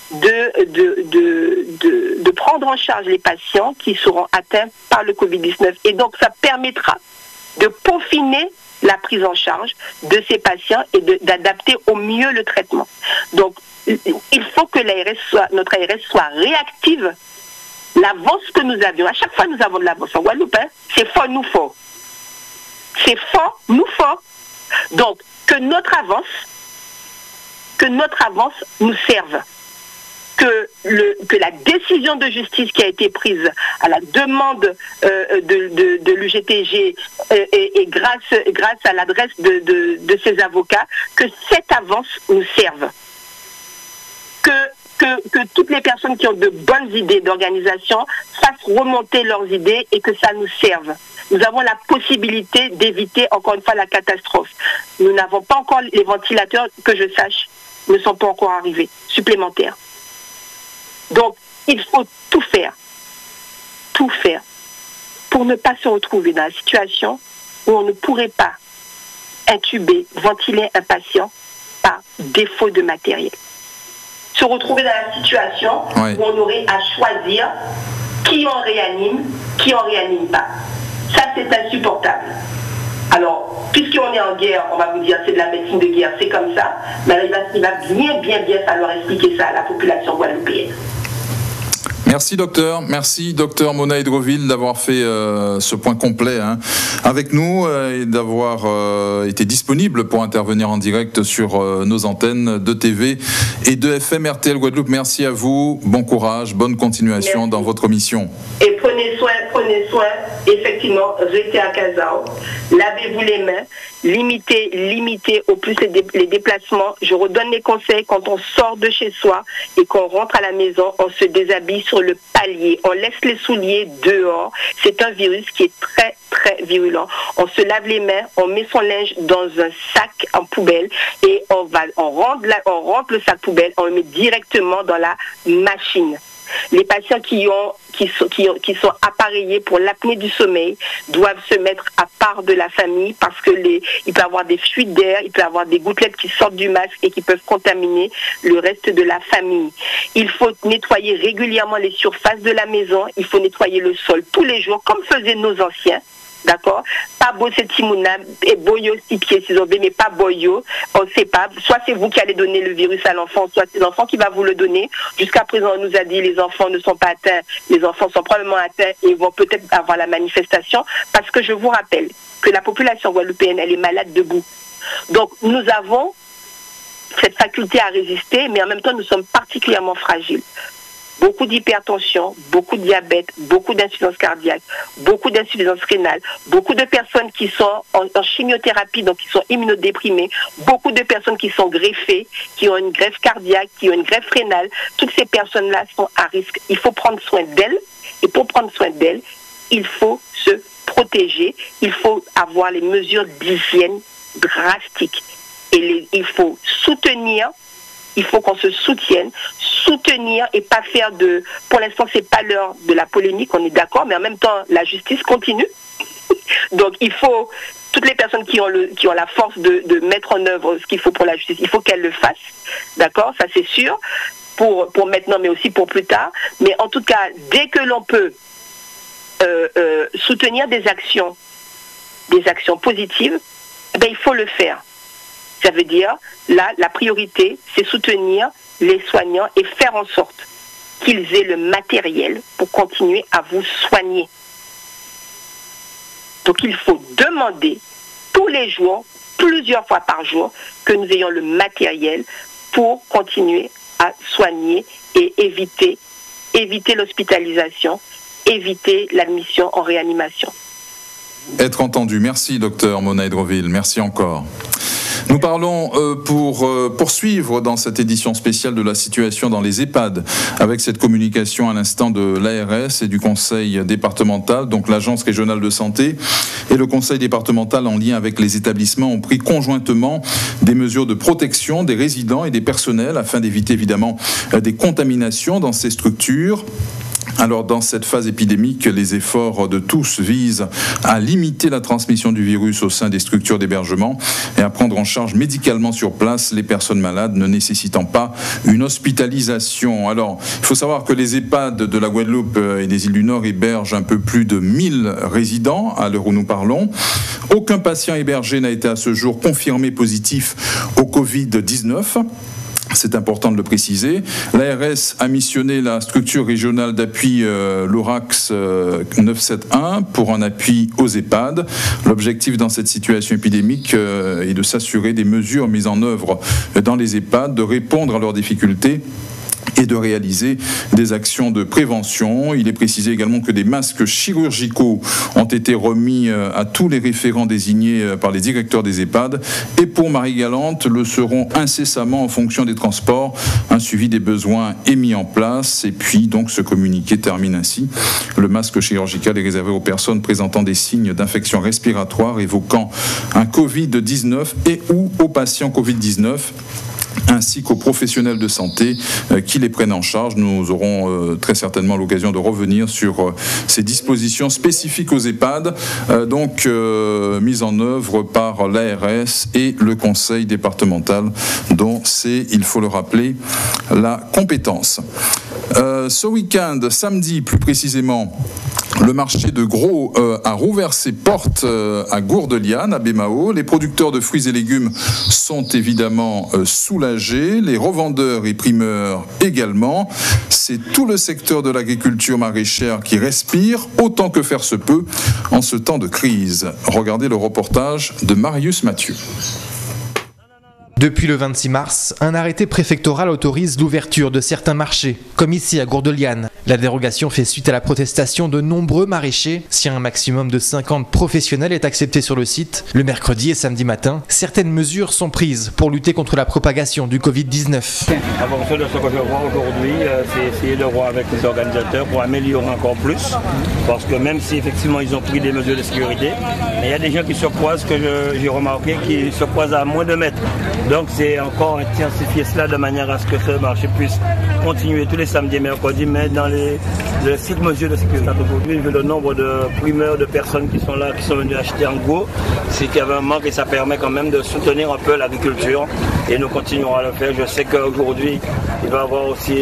de prendre en charge les patients qui seront atteints par le Covid-19. Et donc ça permettra de peaufiner la prise en charge de ces patients et d'adapter au mieux le traitement. Donc, il faut que notre ARS soit réactive. L'avance que nous avions, à chaque fois nous avons de l'avance en Guadeloupe, c'est fort, nous fort. C'est fort, nous fort. Donc, que notre avance nous serve. Que la décision de justice qui a été prise à la demande de l'UGTG et grâce à l'adresse de ses avocats, que cette avance nous serve. Que toutes les personnes qui ont de bonnes idées d'organisation fassent remonter leurs idées et que ça nous serve. Nous avons la possibilité d'éviter encore une fois la catastrophe. Nous n'avons pas encore les ventilateurs, que je sache, ne sont pas encore arrivés, supplémentaires. Donc, il faut tout faire pour ne pas se retrouver dans la situation où on ne pourrait pas intuber, ventiler un patient par défaut de matériel. Se retrouver dans la situation où on aurait à choisir qui on réanime pas. Ça, c'est insupportable. Alors, puisqu'on est en guerre, on va vous dire c'est de la médecine de guerre, c'est comme ça, mais il va bien falloir expliquer ça à la population guadeloupéenne. Merci docteur Mona Hydroville d'avoir fait ce point complet avec nous et d'avoir été disponible pour intervenir en direct sur nos antennes de TV et de FM RTL Guadeloupe. Merci à vous, bon courage, bonne continuation dans votre mission. Et prenez soin, effectivement, restez à Casao, lavez-vous les mains, limitez au plus les déplacements. Je redonne les conseils: quand on sort de chez soi et qu'on rentre à la maison, on se déshabille sur le palier, on laisse les souliers dehors. C'est un virus qui est très très virulent. On se lave les mains, on met son linge dans un sac en poubelle et on rentre le sac poubelle, on le met directement dans la machine. Les patients qui sont appareillés pour l'apnée du sommeil doivent se mettre à part de la famille parce que il peut y avoir des fuites d'air, il peut y avoir des gouttelettes qui sortent du masque et qui peuvent contaminer le reste de la famille. Il faut nettoyer régulièrement les surfaces de la maison, il faut nettoyer le sol tous les jours comme faisaient nos anciens. D'accord? Pas beau c'est Timouna et boyo 6 pieds 6 ovés, mais pas boyo. On ne sait pas. Soit c'est vous qui allez donner le virus à l'enfant, soit c'est l'enfant qui va vous le donner. Jusqu'à présent, on nous a dit les enfants ne sont pas atteints. Les enfants sont probablement atteints et vont peut-être avoir la manifestation. Parce que je vous rappelle que la population guadeloupéenne, elle est malade debout. Donc nous avons cette faculté à résister, mais en même temps, nous sommes particulièrement fragiles. Beaucoup d'hypertension, beaucoup de diabète, beaucoup d'insuffisance cardiaque, beaucoup d'insuffisance rénale, beaucoup de personnes qui sont en chimiothérapie, donc qui sont immunodéprimées, beaucoup de personnes qui sont greffées, qui ont une greffe cardiaque, qui ont une greffe rénale. Toutes ces personnes-là sont à risque. Il faut prendre soin d'elles. Et pour prendre soin d'elles, il faut se protéger. Il faut avoir les mesures d'hygiène drastiques. Et il faut soutenir. Il faut qu'on se soutenir et pas faire de... Pour l'instant, c'est pas l'heure de la polémique, on est d'accord, mais en même temps, la justice continue. Donc, il faut... Toutes les personnes qui ont la force de mettre en œuvre ce qu'il faut pour la justice, il faut qu'elles le fassent. D'accord? Ça, c'est sûr. Pour maintenant, mais aussi pour plus tard. Mais en tout cas, dès que l'on peut soutenir des actions positives, il faut le faire. Ça veut dire, là, la priorité, c'est soutenir les soignants et faire en sorte qu'ils aient le matériel pour continuer à vous soigner. Donc, il faut demander tous les jours, plusieurs fois par jour, que nous ayons le matériel pour continuer à soigner et éviter l'hospitalisation, éviter l'admission en réanimation. Être entendu. Merci, docteur Mona Hydroville. Merci encore. Nous parlons pour poursuivre dans cette édition spéciale de la situation dans les EHPAD avec cette communication à l'instant de l'ARS et du Conseil départemental, donc l'Agence régionale de santé et le Conseil départemental en lien avec les établissements ont pris conjointement des mesures de protection des résidents et des personnels afin d'éviter évidemment des contaminations dans ces structures. Alors, dans cette phase épidémique, les efforts de tous visent à limiter la transmission du virus au sein des structures d'hébergement et à prendre en charge médicalement sur place les personnes malades ne nécessitant pas une hospitalisation. Alors, il faut savoir que les EHPAD de la Guadeloupe et des îles du Nord hébergent un peu plus de 1000 résidents à l'heure où nous parlons. Aucun patient hébergé n'a été à ce jour confirmé positif au Covid-19. C'est important de le préciser. L'ARS a missionné la structure régionale d'appui l'ORAX 971 pour un appui aux EHPAD. L'objectif dans cette situation épidémique est de s'assurer des mesures mises en œuvre dans les EHPAD, de répondre à leurs difficultés et de réaliser des actions de prévention. Il est précisé également que des masques chirurgicaux ont été remis à tous les référents désignés par les directeurs des EHPAD et pour Marie-Galante le seront incessamment en fonction des transports. Un suivi des besoins est mis en place et puis donc ce communiqué termine ainsi. Le masque chirurgical est réservé aux personnes présentant des signes d'infection respiratoire évoquant un Covid-19 et ou aux patients Covid-19 ainsi qu'aux professionnels de santé qui les prennent en charge. Nous aurons très certainement l'occasion de revenir sur ces dispositions spécifiques aux EHPAD, mises en œuvre par l'ARS et le Conseil départemental, dont c'est, il faut le rappeler, la compétence. Ce week-end, samedi plus précisément, le marché de Gros a rouvert ses portes à Gourdeliane, à Bémao. Les producteurs de fruits et légumes sont évidemment soulagés, les revendeurs et primeurs également. C'est tout le secteur de l'agriculture maraîchère qui respire autant que faire se peut en ce temps de crise. Regardez le reportage de Marius Mathieu. Depuis le 26 mars, un arrêté préfectoral autorise l'ouverture de certains marchés, comme ici à Gourdeliane. La dérogation fait suite à la protestation de nombreux maraîchers. Si un maximum de 50 professionnels est accepté sur le site, le mercredi et samedi matin, certaines mesures sont prises pour lutter contre la propagation du Covid-19. En fonction de ce que je vois aujourd'hui, c'est essayer de voir avec les organisateurs pour améliorer encore plus. Parce que même si effectivement ils ont pris des mesures de sécurité, il y a des gens qui se croisent, que j'ai remarqué, qui se croisent à moins de mètres. Donc c'est encore intensifier cela de manière à ce que ce marché puisse continuer tous les samedis et mercredis, mais dans les 6 mesures de sécurité. Aujourd'hui, vu le nombre de primeurs, de personnes qui sont là, qui sont venues acheter en gros, c'est qu'il y avait un manque et ça permet quand même de soutenir un peu l'agriculture et nous continuerons à le faire. Je sais qu'aujourd'hui, il va y avoir aussi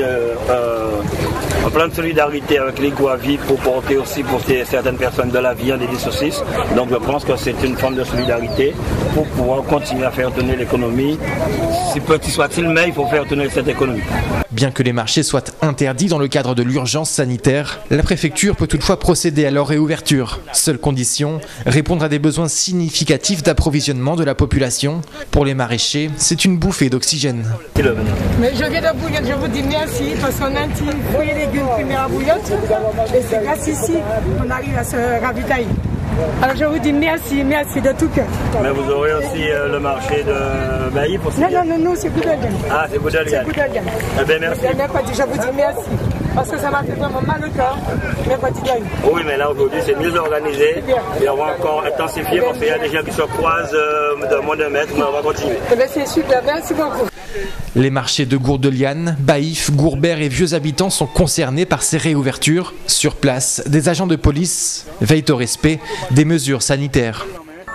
un plan de solidarité avec les Guavis pour porter aussi pour certaines personnes de la viande et des saucisses. Donc je pense que c'est une forme de solidarité pour pouvoir continuer à faire tourner l'économie. Si petit soit-il, mais il faut faire tourner cette économie. Bien que les marchés soient interdits dans le cadre de l'urgence sanitaire, la préfecture peut toutefois procéder à leur réouverture. Seule condition, répondre à des besoins significatifs d'approvisionnement de la population. Pour les maraîchers, c'est une bouffée d'oxygène. Mais je viens de Bouillotte, je vous dis merci parce qu'on a un petit fruits et légumes primaires à Bouillotte et c'est grâce ici qu'on arrive à se ravitailler. Alors je vous dis merci, merci de tout cœur. Mais vous aurez aussi le marché de Baïf aussi. Non, c'est Gourdeliane. Ah, c'est Gourdeliane. C'est Gourdeliane. Eh bien, merci. Mercredi, je vous dis merci. Parce que ça m'a fait vraiment mal au cœur. Mercredi, oui, mais là aujourd'hui c'est mieux organisé. Et on va encore intensifier parce qu'il y a des gens qui se croisent de moins de mètres, mais on va continuer. Eh bien, c'est super, merci beaucoup. Les marchés de Gourdeliane, Baïf, Gourbert et Vieux Habitants sont concernés par ces réouvertures. Sur place, des agents de police veillent au respect des mesures sanitaires.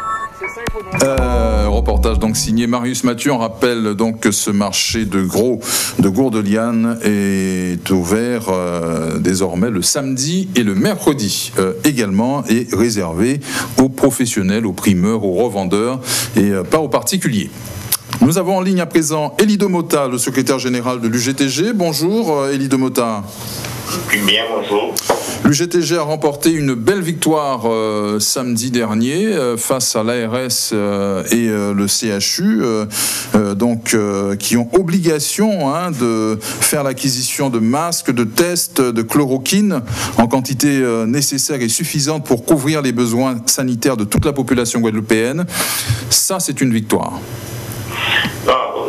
Reportage donc signé Marius Mathieu. On rappelle donc que ce marché de Gros de Gourdeliane est ouvert désormais le samedi et le mercredi également, et réservé aux professionnels, aux primeurs, aux revendeurs et pas aux particuliers. Nous avons en ligne à présent Elie Domota, le secrétaire général de l'UGTG. Bonjour Elie Domota. Bien, bonjour. L'UGTG a remporté une belle victoire samedi dernier face à l'ARS et le CHU, qui ont obligation de faire l'acquisition de masques, de tests, de chloroquine en quantité nécessaire et suffisante pour couvrir les besoins sanitaires de toute la population guadeloupéenne. Ça, c'est une victoire.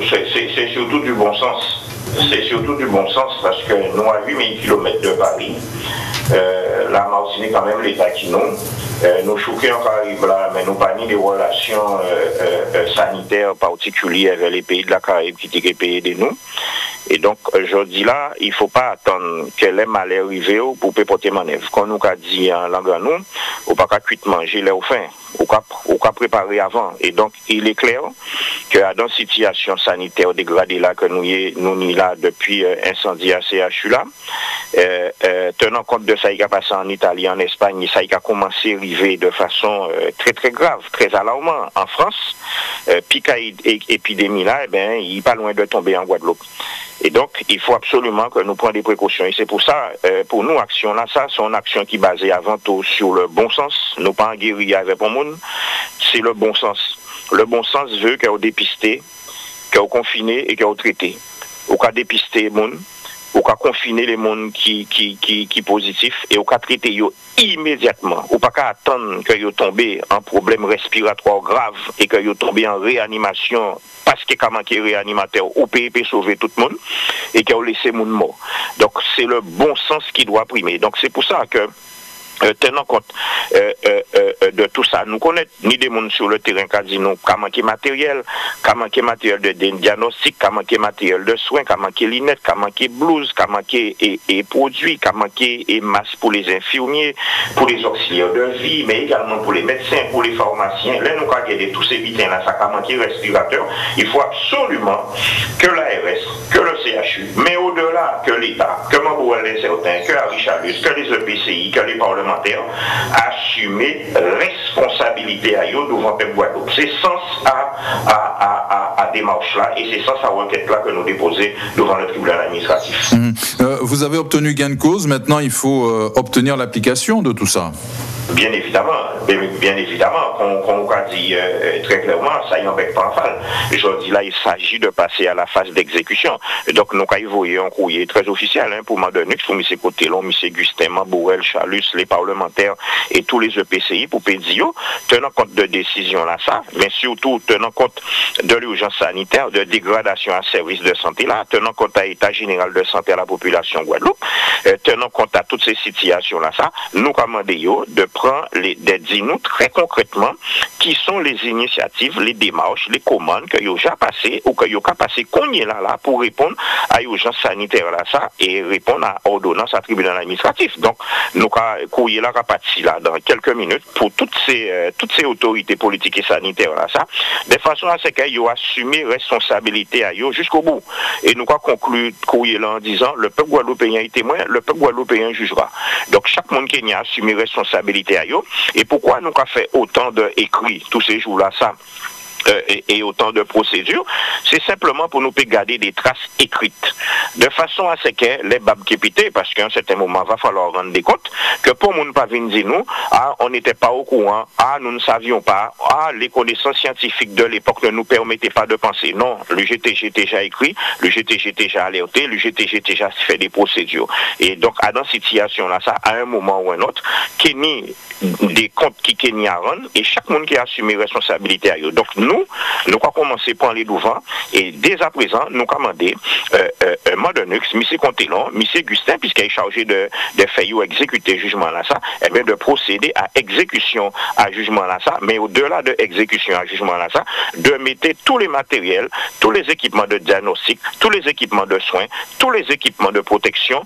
c'est surtout du bon sens. C'est surtout du bon sens parce que nous, à 8000 km de Paris, la Martinique, quand même, l'État qui nous choquons encore arrive là, mais nous pas ni des relations sanitaires particulières avec les pays de la Caraïbe qui étaient payés de nous. Et donc, je dis là, il ne faut pas attendre que les malheurs arrivent pour porter manœuvre. Quand nous avons dit en langue à nous, on ne peut pas cuire manger l'air au fin, on peut préparer avant. Et donc, il est clair que dans la situation sanitaire dégradée là, que nous sommes là depuis incendie à CHU là, tenant compte de ça qui a passé en Italie, en Espagne, ça qui a commencé à arriver de façon très très grave, très alarmante en France, picaïde et épidémie là, il n'est pas loin de tomber en Guadeloupe. Et donc, il faut absolument que nous prenions des précautions. Et c'est pour ça, pour nous, action là, ça, c'est une action qui est basée avant tout sur le bon sens. Nous pas en guérilla avec le monde, c'est le bon sens. Le bon sens veut qu'on dépisté, qu'on confiné et qu'on traité. Ou qu'on dépisté les monde, ou qu'on confiner les monde qui positifs et ou qu'on traité yo immédiatement. Ou pas qu'à attendre que yo tombé en problème respiratoire grave et que yo tombé en réanimation parce qu'il y a manqué réanimateur ou PIP sauver tout le monde et qu'il a laissé le monde mort. Donc c'est le bon sens qui doit primer. Donc c'est pour ça que tenant compte de tout ça, nous connaissons ni des gens sur le terrain qui disent nous qu'à manquer matériel de diagnostic, qu'à manquer matériel de soins, qu'à manquer lunettes, qu'à manquer blouse, qu'à manquer et produits, qu'à manquer et masques pour les infirmiers, pour les auxiliaires de vie, mais également pour les médecins, pour les pharmaciens. Là, nous avons regardé tous ces bitins là, ça a manqué respirateur. Il faut absolument que l'ARS, que le CHU, mais au-delà que l'État, que Mambouel les certains, que Harry Chalus, que les EPCI, que les parlementaires, assumer responsabilité à eux devant le Guadeloupe. C'est sens à démarche là et c'est sens à requête là que nous déposons devant le tribunal administratif. Vous avez obtenu gain de cause, maintenant il faut obtenir l'application de tout ça. Bien évidemment, qu'on a dit très clairement, ça y embête pas en fall. Je dis là, il s'agit de passer à la phase d'exécution. Donc, nous avons envoyé un courrier très officiel pour Mandenux, pour M. Cotelon, M. Gustin, Mambouel, Chalus, les parlementaires et tous les EPCI pour Pédio, tenant compte de décisions là, ça, mais surtout tenant compte de l'urgence sanitaire, de dégradation à service de santé là, tenant compte à l'état général de santé à la population Guadeloupe, tenant compte à toutes ces situations là, ça, nous commandons de prendre nous très concrètement qui sont les initiatives, les démarches, les commandes que vous avez passées ou que vous avez passées qu'on y est là pour répondre à l'urgence sanitaire là ça et répondre à l'ordonnance à tribunal administratif. Donc nous courrier là parti là dans quelques minutes pour toutes ces autorités politiques et sanitaires là ça de façon à ce qu'ils ont assumé responsabilité à eux jusqu'au bout. Et nous conclure courrier là en disant le peuple guadeloupéen est témoin, le peuple guadeloupéen jugera. Donc chaque monde qui a assumé responsabilité à eux. Et pourquoi nous avons fait autant d'écrits tous ces jours-là, ça et autant de procédures, c'est simplement pour nous garder des traces écrites, de façon à ce que les babes qui pitent, parce qu'à un certain moment, il va falloir rendre des comptes, que pour nous ne pas venir dire nous, on n'était pas au courant, nous ne savions pas, les connaissances scientifiques de l'époque ne nous permettaient pas de penser. Non, le GTG déjà écrit, le GTG déjà alerté, le GTG déjà fait des procédures. Et donc, dans cette situation-là, ça, à un moment ou un autre, Kenny des comptes qui n'y a rendre, et chaque monde qui a assumé responsabilité à eux. Donc, nous allons commencer par les devants et dès à présent, nous commandons Mandenux, M. Contelon, M. Gustin, puisqu'il est chargé de faire exécuter jugement là ça, et bien de procéder à exécution à jugement là ça, mais au-delà de exécution à jugement là ça, de mettre tous les matériels, tous les équipements de diagnostic, tous les équipements de soins, tous les équipements de protection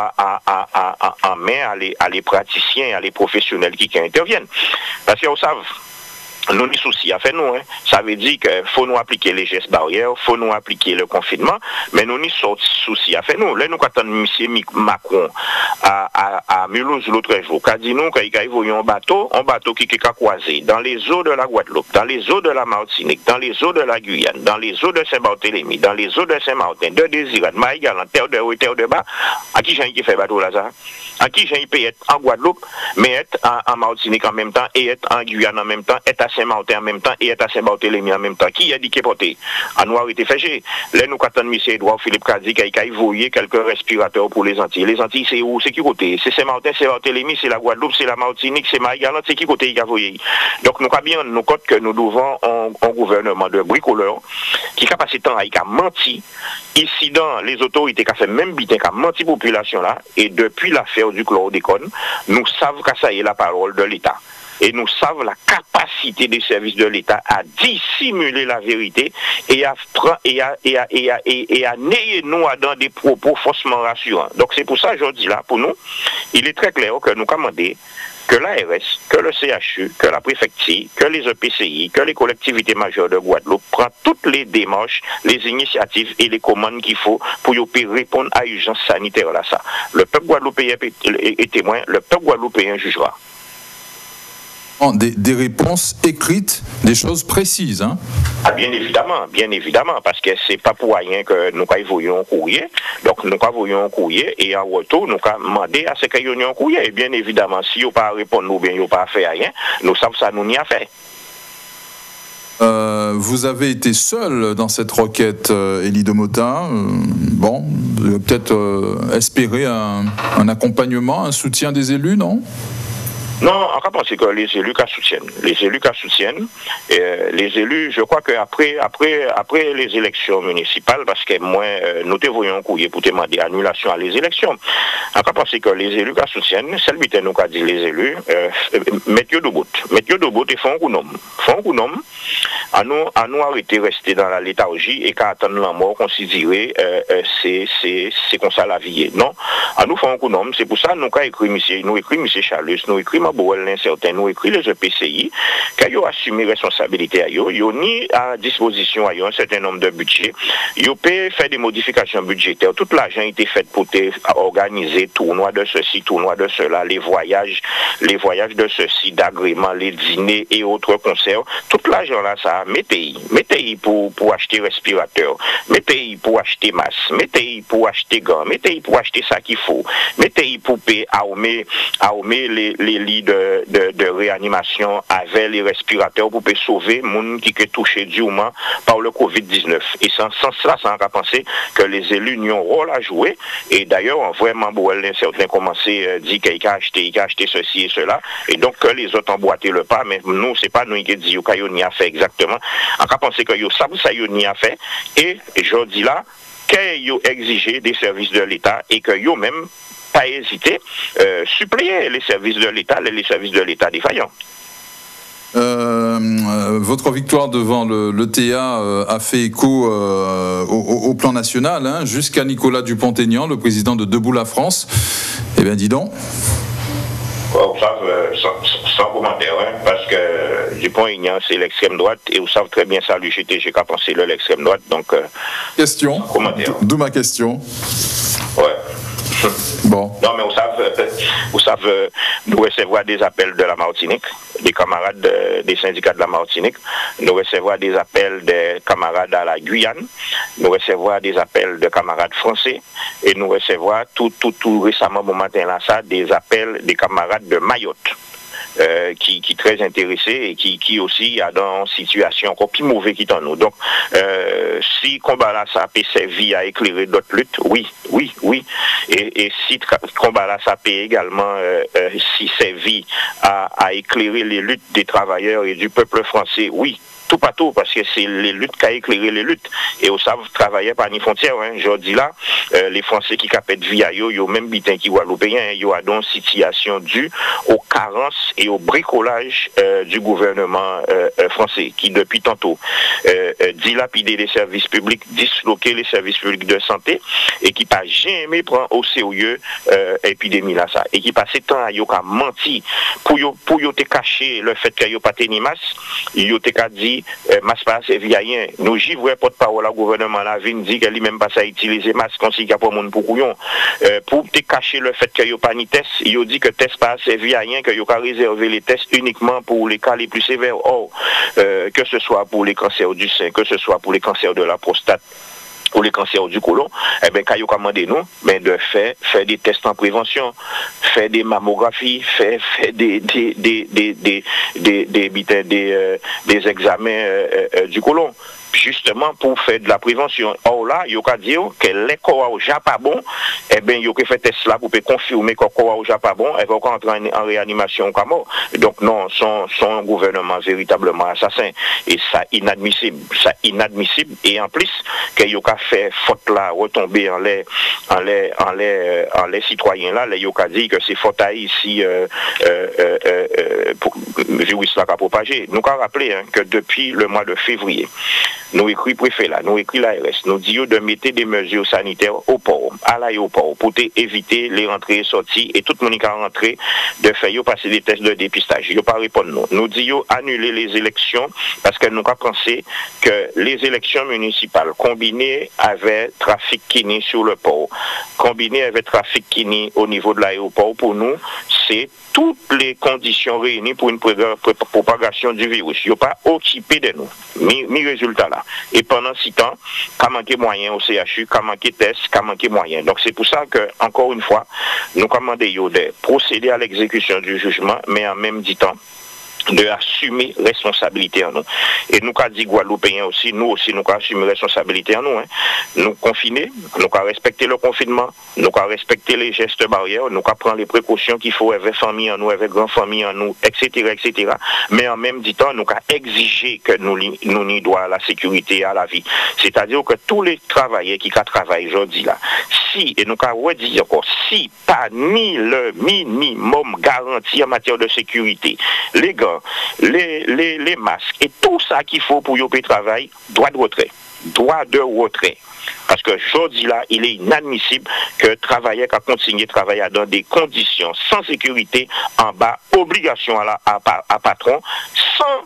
en main à les praticiens et à les professionnels qui interviennent. Parce que vous savez, nous avons des soucis à faire nous. Ça veut dire qu'il faut nous appliquer les gestes barrières, il faut nous appliquer le confinement, mais nous avons des soucis à faire nous. Là, nous attendons M. Macron à Mulhouse l'autre jour, qui a dit nous qu'il y a un bateau qui a croisé dans les eaux de la Guadeloupe, dans les eaux de la Martinique, dans les eaux de la Guyane, dans les eaux de Saint-Barthélemy, dans les eaux de Saint-Martin, de Désirat, de Maïgal, en terre de haut et terre de bas. À qui j'ai fait bateau là, ça? À qui j'ai peut être en Guadeloupe, mais être en Martinique en même temps et être en Guyane en même temps, être à Saint-Martin en même temps et est à Saint-Barthélemy en même temps. Qui a dit qu'il est porté? À nous arrêter fêché. Là, nous attendons M. Edouard Philippe Kadi qui a envoyé quelques respirateurs pour les Antilles. Les Antilles, c'est où? C'est qui côté? C'est Saint-Martin, c'est Barthélemy, c'est la Guadeloupe, c'est la Martinique, c'est Marie-Galante, c'est qui côté il a envoyé? Donc, nous avons bien nous compte que nous devons un gouvernement de bricoleurs qui capacité à mentir. Ici, dans les autorités qui ont fait même bitin, qui ont menti la population là, et depuis l'affaire du chlordécone, nous savons que ça est la parole de l'État. Et nous savons la capacité des services de l'État à dissimuler la vérité et à nier nous dans des propos faussement rassurants. Donc c'est pour ça, je dis là, pour nous, il est très clair que nous commandons que l'ARS, que le CHU, que la préfecture, que les EPCI, que les collectivités majeures de Guadeloupe prennent toutes les démarches, les initiatives et les commandes qu'il faut pour répondre à l'urgence sanitaire là ça. Le peuple guadeloupéen est témoin, le peuple guadeloupéen jugera. Des réponses écrites, des choses précises. Hein? Ah, bien évidemment, parce que c'est pas pour rien que nous envoyons un courrier. Donc nous envoyons un courrier et en retour nous avons demandé à ce qu'il y ait un courrier. Et bien évidemment, si vous pas répondre ou bien vous pas fait rien, nous savons ça nous n'y a fait. Vous avez été seul dans cette requête, Élie Domota. Bon, vous avez peut-être espéré un accompagnement, un soutien des élus, non? Non, on va penser que les élus qui soutiennent. Les élus, je crois qu'après les élections municipales, parce que moi, nous te voyons un courrier pour demander annulation à les élections. On va penser que les élus qui soutiennent, celle qui nous a dit les élus, mettez debout et font un coup nom. À nous arrêter rester dans la léthargie et qu'à attendre la mort considérer c'est comme ça la vie. Non, à nous font un coup nom. C'est pour ça nous écrit M. Charles, nous écrit l'incertain, nous écrit les EPCI, qu'ils ont assumé responsabilité à eux, ils ont mis à disposition à eux un certain nombre de budgets, ils ont fait des modifications budgétaires, tout l'argent a été fait pour organiser tournois de ceci, tournois de cela, les voyages de ceci, d'agrément, les dîners et autres concerts, tout l'argent là, ça, mettez-y pour acheter respirateurs, mettez-y pour acheter masques, mettez-y pour acheter gants, mettez-y pour acheter ça qu'il faut, mettez-y pour armer les lits de réanimation avec les respirateurs pour sauver les gens qui sont touchés durement par le Covid-19. Et sans cela, ça a pensé que les élus n'ont un rôle à jouer. Et d'ailleurs, vraiment, certains commencé à dire qu'il a acheté ceci et cela. Et donc, que les autres emboîté le pas. Mais nous, c'est pas nous qui disons qu'il n'y a fait exactement. On a pensé que ça n'y a fait. Et je dis là, qu'ils ont exigé des services de l'État et qu'ils ont même pas hésité suppléer les services de l'État défaillants. Votre victoire devant le TA a fait écho au plan national, hein, jusqu'à Nicolas Dupont-Aignan, le président de Debout la France. Eh bien, dis donc. Vous savez, sans commentaire, hein, parce que Dupont-Aignan, c'est l'extrême droite, et vous savez très bien ça, l'UGTG qu'a pensé l'extrême droite, donc... Question, d'où ma question. Ouais. Bon. Non, mais vous savez, nous recevons des appels de la Martinique, des camarades des syndicats de la Martinique, nous recevons des appels des camarades à la Guyane, nous recevons des appels de camarades français, et nous recevons tout récemment, au matin là, ça, des appels des camarades de Mayotte. Qui très intéressés et qui aussi a dans une situation encore plus mauvaise qui dans nous. Donc, si combat là ça peut servir à éclairer d'autres luttes, oui. Et si combat là ça peut également si servir à éclairer les luttes des travailleurs et du peuple français, oui. Tout pas tout, parce que c'est les luttes qui a éclairé les luttes. Et au savent travailler par ni frontières. Hein. Je dis là, les Français qui capent vie à eux, ils ont même bitin qui guadeloupéens, ils ont donc situation due aux carences et au bricolage du gouvernement français, qui depuis tantôt dilapider les services publics, disloquer les services publics de santé, et qui pas jamais prend au sérieux épidémie là ça. Et qui passe temps à yo menti pour te cacher le fait qu'il n'y a pas de masque, yo te dit masque pas servir à rien. Nous givre porte-parole au gouvernement là vient dit qu'elle même pas ça utiliser masque comme si qu'il y a pas monde pour couillon pour te cacher le fait qu'il y a pas ni test, il dit que test pas servir à rien, que il a réserver les tests uniquement pour les cas les plus sévères. Or que ce soit pour les cancers du sein, que ce soit pour les cancers de la prostate, pour les cancers du côlon, eh bien, quand ils commandent nous, ben, de faire des tests en prévention, faire des mammographies, faire des examens du côlon, justement pour faire de la prévention. Or là, il y a dire que les corps au Japon pas bon, eh bien, il y a fait test là pour confirmer que les corps au Japon pas bon, elle va entrer en réanimation comme mort. Donc non, son gouvernement véritablement assassin. Et ça inadmissible. Et en plus, qu'il y a fait faute là, retomber en les citoyens là, il y a dit que c'est faute à ici, virus là qui a propagé. Nous avons rappelé que depuis le mois de février, nous écrit préfet là, nous écrit l'ARS, nous disons de mettre des mesures sanitaires au port, à l'aéroport, pour éviter les rentrées et sorties, et tout le monde qui a rentré, de faire passer des tests de dépistage. Il n'y a pas répondre nous. Nous disons annuler les élections, parce que nous avons pensé que les élections municipales, combinées avec trafic qui n'est sur le port, combinées avec trafic qui n'est au niveau de l'aéroport, pour nous, c'est toutes les conditions réunies pour une propagation du virus. Il n'y a pas occupé de nous. Mes résultats là. Et pendant 6 temps, qu'a manqué moyen au CHU, qu'a manqué test, qu'a manqué moyen. Donc c'est pour ça que, encore une fois, nous commandons de procéder à l'exécution du jugement, mais en même temps, de assumer responsabilité en nous. Et nous avons dit Guadeloupéens aussi, nous avons assumé responsabilité en nous. Nous confiner, nous avons respecté le confinement, nous avons respecté les gestes barrières, nous avons pris les précautions qu'il faut avec famille en nous, avec grande famille en nous, etc., etc. Mais en même temps, nous avons exigé que nous n'y droit à la sécurité et à la vie. C'est-à-dire que tous les travailleurs qui travaillent aujourd'hui là, et nous avons redit encore, si pas ni le minimum garanti en matière de sécurité, les gars, les masques et tout ça qu'il faut pour y travailler, droit de retrait. Parce que aujourd'hui là, il est inadmissible que travailleur qui continue à travailler dans des conditions sans sécurité, en bas, obligation à patron, sans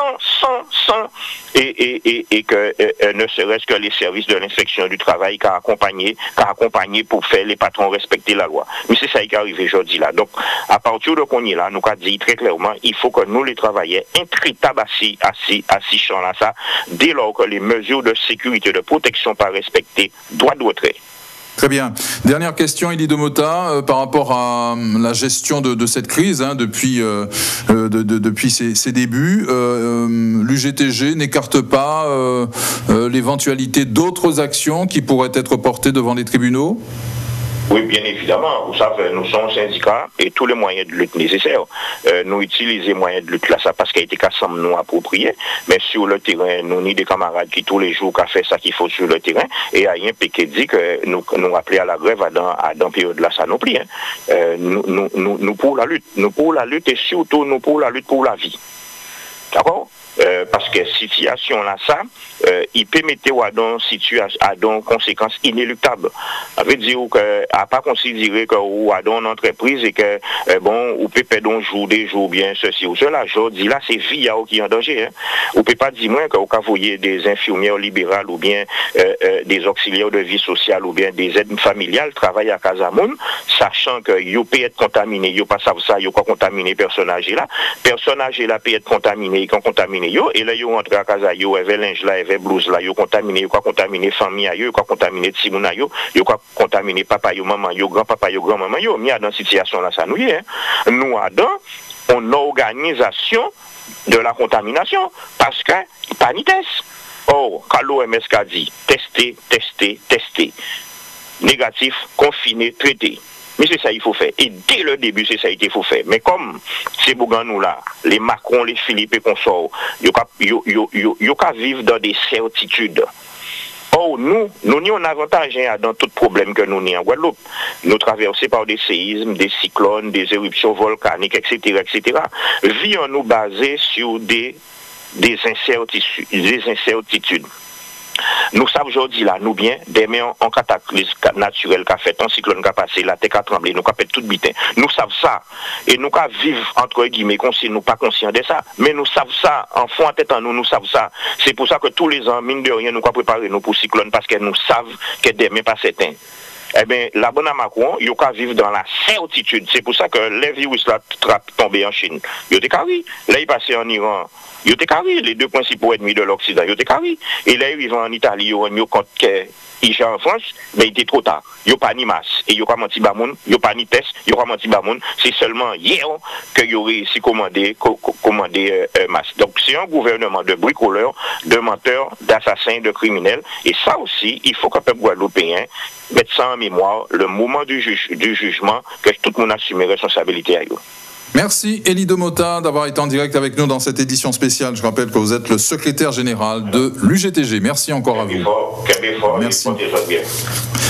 et que ne serait-ce que les services de l'inspection du travail qui a accompagné pour faire les patrons respecter la loi. Mais c'est ça qui est arrivé aujourd'hui là. Donc, à partir de qu'on est là, nous avons dit très clairement, il faut que nous les travailleurs intraitables assis champs là, ça, dès lors que les mesures de sécurité, de protection pas respectées, droit de retrait. Très bien. Dernière question, Elie Domota, par rapport à la gestion de cette crise depuis ses débuts. L'UGTG n'écarte pas l'éventualité d'autres actions qui pourraient être portées devant les tribunaux ? Oui, bien évidemment. Vous savez, nous sommes syndicats et tous les moyens de lutte nécessaires. Nous utilisons les moyens de lutte là, ça parce qu'il a été qu'ensemble nous appropriés. Mais sur le terrain, nous avons des camarades qui tous les jours ont fait ça qu'il faut sur le terrain. Et il y a un peu qui dit que nous appelons à la grève dans période là, ça nous plie. Nous pour la lutte. Nous pour la lutte et surtout nous pour la lutte pour la vie. D'accord? Parce que situation là, ça, il peut mettre à des conséquences inéluctables. Ça veut dire à pas considérer que ou à une entreprise et que ou peut perdre un jour, des jours bien ceci ou cela. Je dis là, c'est vie qui est en danger. Ou peut pas dire moins que vous voyez des infirmières libérales ou bien des auxiliaires de vie sociale ou bien des aides familiales travailler à Casamoun, sachant que ils peut être contaminé, ils pas savent ça, ils pas contaminé personne âgé là peut être contaminé, ils contaminé yo et là yo rentre à casa yo avec linge là avec blouse là yo contaminé famille yo contaminé timouna yo contaminé papa yo maman yo grand-papa yo grand-maman yo mi a dans situation là ça nous y est nous a dans une organisation de la contamination parce que pas ni test. Or quand l'OMS a dit tester négatif confiné traité. Mais c'est ça qu'il faut faire. Et dès le début, c'est ça qu'il faut faire. Mais comme ces Bouganou là, les Macron, les Philippe et consorts, ils ont vivre dans des certitudes. Or, nous avons un avantage dans tout problème que nous avons en Guadeloupe. Nous traversons par des séismes, des cyclones, des éruptions volcaniques, etc., etc. Vie en nous basée sur des incertitudes. Nous savons aujourd'hui là, nous bien, demain en cataclysme naturel qu'a fait, un cyclone qu'a passé, la terre a tremblé, nous qu'a fait tout bitin. Nous savons ça. Et nous qu'a vivre entre guillemets, si nous pas conscients de ça. Mais nous savons ça, en fond en tête en nous savons ça. C'est pour ça que tous les ans, mine de rien, nous qu'a préparé nous pour cyclone parce que nous savons que demain pas certain. Eh bien, la bonne à Macron, il y a vivre dans la certitude. C'est pour ça que les virus là tombé en Chine. Il y a des caries. Là, il passait en Iran. Il y a des caries. Les deux principaux ennemis de l'Occident. Il y a des caries. Et là, il arrive en Italie, il y a compte que IGA en France, mais il était trop tard. Il n'y a pas ni masse, et il n'y a pas menti bamoun, il n'y a pas ni test, il n'y a pas menti bamoun. C'est seulement hier qu'il y aurait réussi commander masse. Donc c'est un gouvernement de bricoleurs, de menteurs, d'assassins, de criminels. Et ça aussi, il faut qu'un peuple guadeloupéen mette ça en mémoire, le moment du jugement, que tout le monde assume responsabilité à eux. Merci Élie Demota d'avoir été en direct avec nous dans cette édition spéciale. Je rappelle que vous êtes le secrétaire général de l'UGTG. Merci encore à vous. Merci.